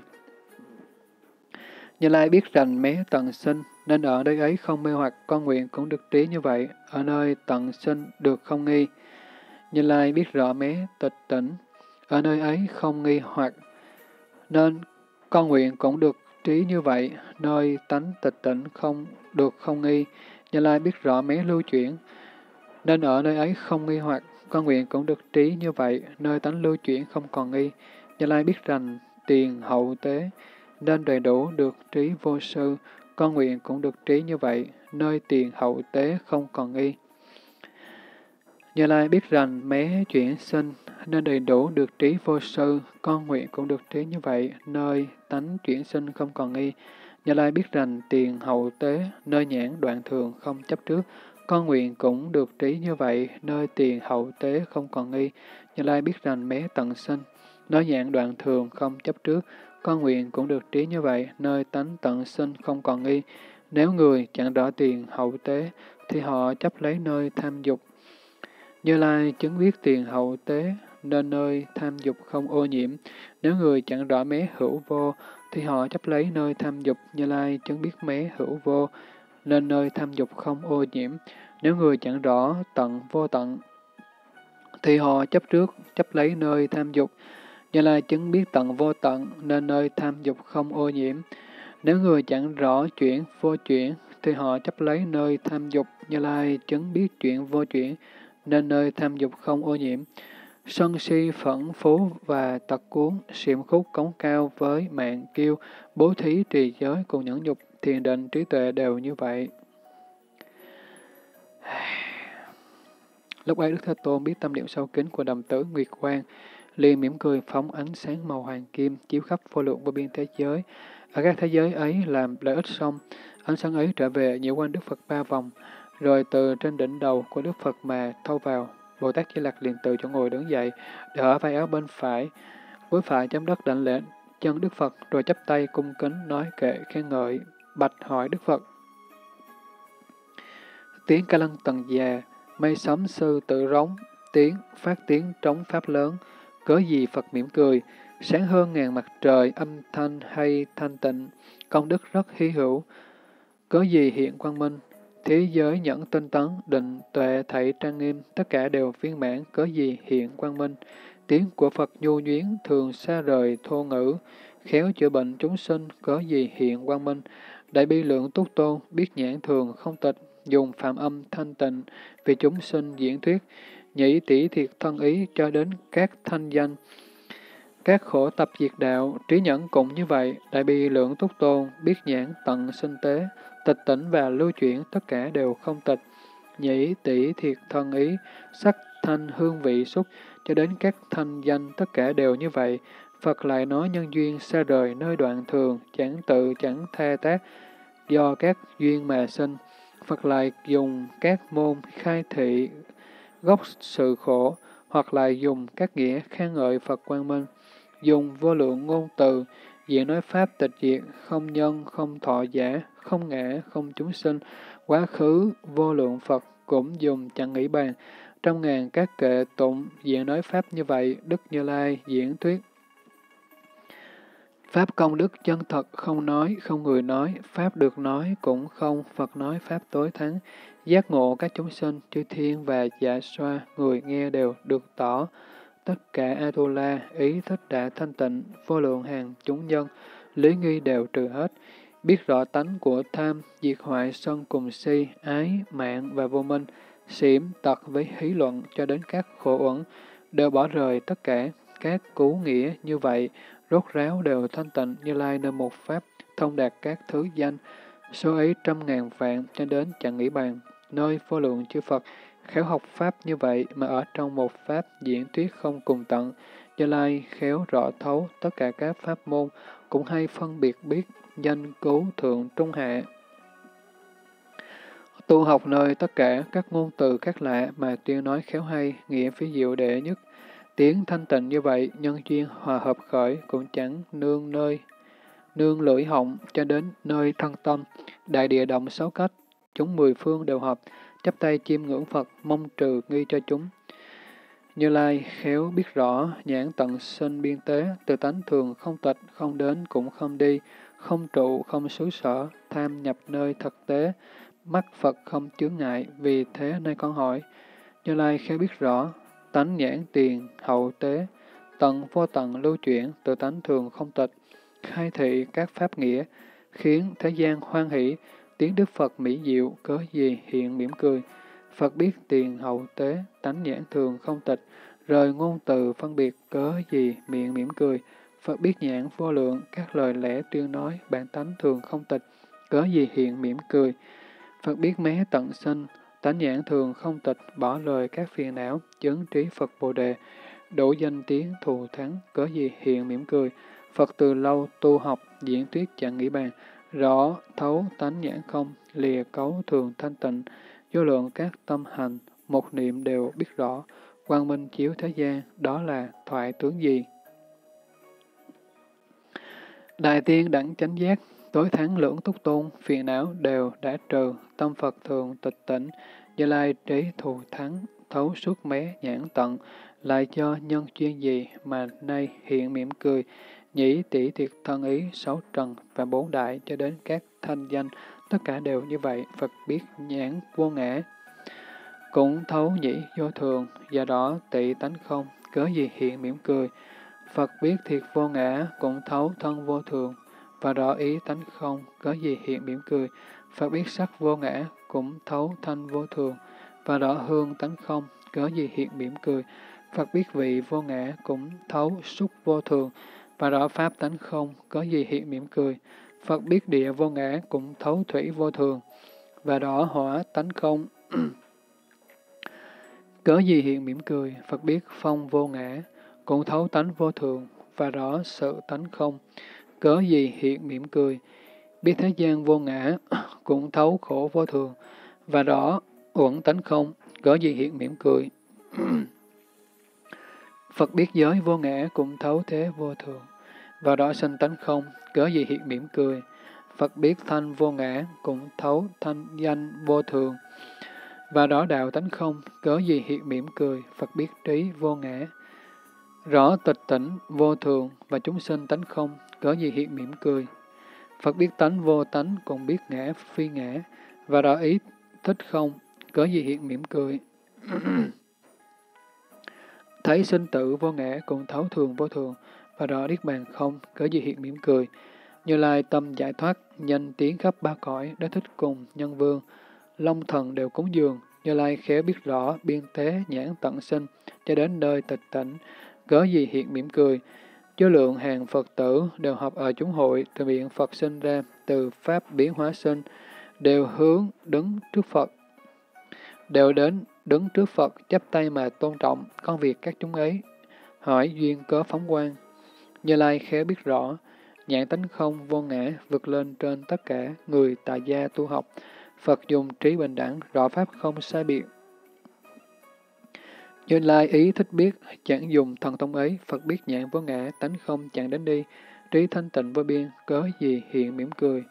Như Lai biết rành mé tận sinh, nên ở nơi ấy không mê hoặc, con nguyện cũng được trí như vậy, ở nơi tận sinh được không nghi. Như Lai biết rõ mé tịch tỉnh, ở nơi ấy không nghi hoặc, nên con nguyện cũng được trí như vậy, nơi tánh tịch tỉnh không nghi. Như Lai biết rõ mé lưu chuyển, nên ở nơi ấy không nghi hoặc, con nguyện cũng được trí như vậy, nơi tánh lưu chuyển không còn nghi. Như Lai biết rành tiền hậu tế, nên đầy đủ được trí vô sư, con nguyện cũng được trí như vậy, nơi tiền hậu tế không còn nghi. Như Lai biết rằng mé chuyển sinh nên đầy đủ được trí vô sư, con nguyện cũng được trí như vậy, nơi tánh chuyển sinh không còn nghi. Như Lai biết rằng tiền hậu tế, nơi nhãn đoạn thường không chấp trước, con nguyện cũng được trí như vậy, nơi tiền hậu tế không còn nghi. Như Lai biết rằng mé tận sinh, nơi nhãn đoạn thường không chấp trước, con nguyện cũng được trí như vậy, nơi tánh tận sinh không còn nghi. Nếu người chẳng rõ tiền hậu tế, thì họ chấp lấy nơi tham dục. Như Lai chứng biết tiền hậu tế, nên nơi tham dục không ô nhiễm. Nếu người chẳng rõ mé hữu vô, thì họ chấp lấy nơi tham dục. Như Lai chứng biết mé hữu vô, nên nơi tham dục không ô nhiễm. Nếu người chẳng rõ tận vô tận, thì họ chấp trước, chấp lấy nơi tham dục. Như Lai chứng biết tận vô tận, nên nơi tham dục không ô nhiễm. Nếu người chẳng rõ chuyển vô chuyển, thì họ chấp lấy nơi tham dục. Như Lai chứng biết chuyển vô chuyển, nên nơi tham dục không ô nhiễm. Sân si phẫn phú và tật cuốn, xiểm khúc cống cao với mạng kiêu, bố thí trì giới cùng nhẫn nhục, thiền định trí tuệ đều như vậy. Lúc ấy Đức Thế Tôn biết tâm niệm sâu kín của đầm tử Nguyệt Quang, liền mỉm cười phóng ánh sáng màu hoàng kim chiếu khắp vô lượng vô biên thế giới. Ở các thế giới ấy làm lợi ích xong, ánh sáng ấy trở về nhiễu quanh Đức Phật 3 vòng, rồi từ trên đỉnh đầu của Đức Phật mà thâu vào. Bồ Tát Di Lặc liền từ chỗ ngồi đứng dậy, để ở vai áo bên phải, gối phải chấm đất đảnh lễ chân Đức Phật, rồi chắp tay cung kính nói kệ khen ngợi, bạch hỏi Đức Phật. Tiếng ca lăng tầng già, mây sấm sư tự rống, phát tiếng trống pháp lớn, cớ gì Phật mỉm cười, sáng hơn ngàn mặt trời, âm thanh hay thanh tịnh, công đức rất hy hữu, cớ gì hiện quang minh, thế giới nhẫn tinh tấn, định, tuệ, thảy trang nghiêm, tất cả đều viên mãn, cớ gì hiện quang minh. Tiếng của Phật nhu nhuyến, thường xa rời thô ngữ, khéo chữa bệnh chúng sinh, cớ gì hiện quang minh. Đại bi lượng túc tôn, biết nhãn thường không tịch, dùng phạm âm thanh tịnh, vì chúng sinh diễn thuyết, nhĩ tỷ thiệt thân ý cho đến các thanh danh, các khổ tập diệt đạo, trí nhẫn cũng như vậy, đại bi lượng túc tôn, biết nhãn tận sinh tế, tịch tỉnh và lưu chuyển, tất cả đều không tịch. Nhĩ tỷ thiệt thân ý, sắc thanh hương vị xúc, cho đến các thanh danh, tất cả đều như vậy. Phật lại nói nhân duyên xa rời nơi đoạn thường, chẳng tự chẳng tha tác, do các duyên mà sinh. Phật lại dùng các môn khai thị gốc sự khổ, hoặc là dùng các nghĩa khen ngợi Phật quang minh, dùng vô lượng ngôn từ, diễn nói pháp tịch diệt, không nhân, không thọ giả, không ngã, không chúng sinh, quá khứ, vô lượng Phật cũng dùng chẳng nghĩ bàn. Trong ngàn các kệ tụng, diễn nói pháp như vậy, Đức Như Lai diễn thuyết. Pháp công đức chân thật, không nói, không người nói, Pháp được nói cũng không, Phật nói Pháp tối thắng. Giác ngộ các chúng sinh, chư thiên và dạ xoa, người nghe đều được tỏ. Tất cả Atula, ý thích đã thanh tịnh, vô lượng hàng chúng nhân, lý nghi đều trừ hết. Biết rõ tánh của tham, diệt hoại sân cùng si, ái, mạng và vô minh, xỉm, tật với hí luận cho đến các khổ uẩn, đều bỏ rời tất cả các cú nghĩa như vậy, rốt ráo đều thanh tịnh Như Lai nơi một pháp, thông đạt các thứ danh, số ấy trăm ngàn vạn cho đến chẳng nghĩ bàn, nơi vô lượng chư Phật, khéo học pháp như vậy mà ở trong một pháp diễn thuyết không cùng tận. Như Lai khéo rõ thấu tất cả các pháp môn, cũng hay phân biệt biết danh cứu thượng trung hạ. Tu học nơi tất cả các ngôn từ khác lạ mà tuyên nói khéo hay, nghĩa phí diệu đệ nhất. Tiếng thanh tịnh như vậy, nhân duyên hòa hợp khởi cũng chẳng nương lưỡi họng cho đến nơi thân tâm. Đại địa động sáu cách, chúng mười phương đều hợp, chắp tay chiêm ngưỡng Phật, mong trừ nghi cho chúng. Như Lai khéo biết rõ, nhãn tận sinh biên tế, từ tánh thường không tịch, không đến cũng không đi, không trụ, không xứ sở, tham nhập nơi thực tế, mắt Phật không chướng ngại, vì thế nay con hỏi. Như Lai khéo biết rõ, tánh nhãn tiền, hậu tế, tận vô tận lưu chuyển, từ tánh thường không tịch, khai thị các pháp nghĩa, khiến thế gian hoan hỷ, tiếng Đức Phật mỹ diệu, cớ gì hiện mỉm cười. Phật biết tiền hậu tế, tánh nhãn thường không tịch, rời ngôn từ phân biệt, cớ gì miệng mỉm cười. Phật biết nhãn vô lượng, các lời lẽ tuyên nói, bản tánh thường không tịch, cớ gì hiện mỉm cười. Phật biết mé tận sinh, Tánh nhãn thường không tịch, bỏ lời các phiền não, chứng trí Phật Bồ Đề, đủ danh tiếng thù thắng, cớ gì hiện mỉm cười. Phật từ lâu tu học, diễn thuyết chẳng nghĩ bàn, rõ thấu tánh nhãn không, lìa cấu thường thanh tịnh, vô lượng các tâm hành, một niệm đều biết rõ, quang minh chiếu thế gian, đó là thoại tướng gì? Đại tiên đẳng chánh giác, tối thắng lưỡng túc tôn, phiền não đều đã trừ, tâm Phật thường tịch tỉnh, Như Lai trí thù thắng, thấu suốt mé nhãn tận, lại cho nhân chuyên gì mà nay hiện mỉm cười, nhĩ tỷ thiệt thân ý, sáu trần và bốn đại cho đến các thanh danh, tất cả đều như vậy, Phật biết nhãn vô ngã, cũng thấu nhĩ vô thường, do đó tị tánh không, cớ gì hiện mỉm cười. Phật biết thiệt vô ngã, cũng thấu thân vô thường, và rõ ý tánh không, cớ gì hiện mỉm cười. Phật biết sắc vô ngã, cũng thấu thanh vô thường, và rõ hương tánh không, cớ gì hiện mỉm cười. Phật biết vị vô ngã, cũng thấu xúc vô thường, và rõ pháp tánh không, cớ gì hiện mỉm cười. Phật biết địa vô ngã, cũng thấu thủy vô thường, và rõ hỏa tánh không, cớ gì hiện mỉm cười. Phật biết phong vô ngã, cũng thấu tánh vô thường, và rõ sự tánh không, cớ gì hiện mỉm cười. Biết thế gian vô ngã, cũng thấu khổ vô thường, và rõ uẩn tánh không, cớ gì hiện mỉm cười. Phật biết giới vô ngã, cũng thấu thế vô thường, và rõ sinh tánh không, cớ gì hiện mỉm cười. Phật biết thanh vô ngã, cũng thấu thanh danh vô thường, và rõ đạo tánh không, cớ gì hiện mỉm cười. Phật biết trí vô ngã, rõ tịch tỉnh vô thường, và chúng sinh tánh không, cớ gì hiện mỉm cười. Phật biết tánh vô tánh, cũng biết ngã phi ngã, và rõ ý thích không, cớ gì hiện mỉm cười. Thấy sinh tử vô ngã, cũng thấu thường vô thường, và rõ niết bàn không, cớ gì hiện mỉm cười. Như Lai tâm giải thoát, nhanh tiếng khắp ba cõi, Đế Thích cùng nhân vương, long thần đều cúng dường. Như Lai khéo biết rõ, biên tế nhãn tận sinh, cho đến nơi tịch tỉnh, cớ gì hiện mỉm cười. Vô lượng hàng Phật tử đều họp ở chúng hội, từ miệng Phật sinh ra, từ pháp biến hóa sinh, đều hướng đứng trước Phật, đều đến đứng trước Phật, chắp tay mà tôn trọng con việc các chúng ấy, hỏi duyên cớ phóng quang. Như Lai khéo biết rõ, nhãn tánh không vô ngã, vượt lên trên tất cả người tại gia tu học. Phật dùng trí bình đẳng, rõ pháp không sai biệt. Như Lai ý thích biết, chẳng dùng thần thông ấy. Phật biết nhãn vô ngã, tánh không chẳng đến đi, trí thanh tịnh vô biên, cớ gì hiện mỉm cười.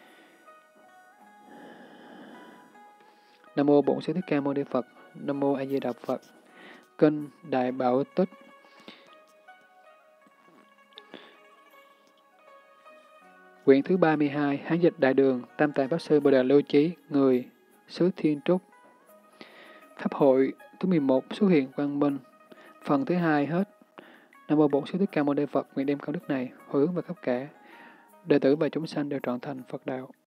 Nam mô Bổn Sư Thích Ca Mâu Ni Phật. Nam mô A Di Đà Phật. Kinh Đại Bảo Tích. Quyển thứ 32, Hán dịch Đại Đường, Tam Tạng Pháp Sư Bồ Đề Lưu Chí, người xứ Thiên Trúc. Pháp hội thứ 11, xuất hiện quang minh. Phần thứ 2 hết. Nam mô Bổn Sư Thích Ca Mâu Ni Phật. Nguyện đem công đức này hồi hướng về khắp cả đệ tử và chúng sanh đều trọn thành Phật đạo.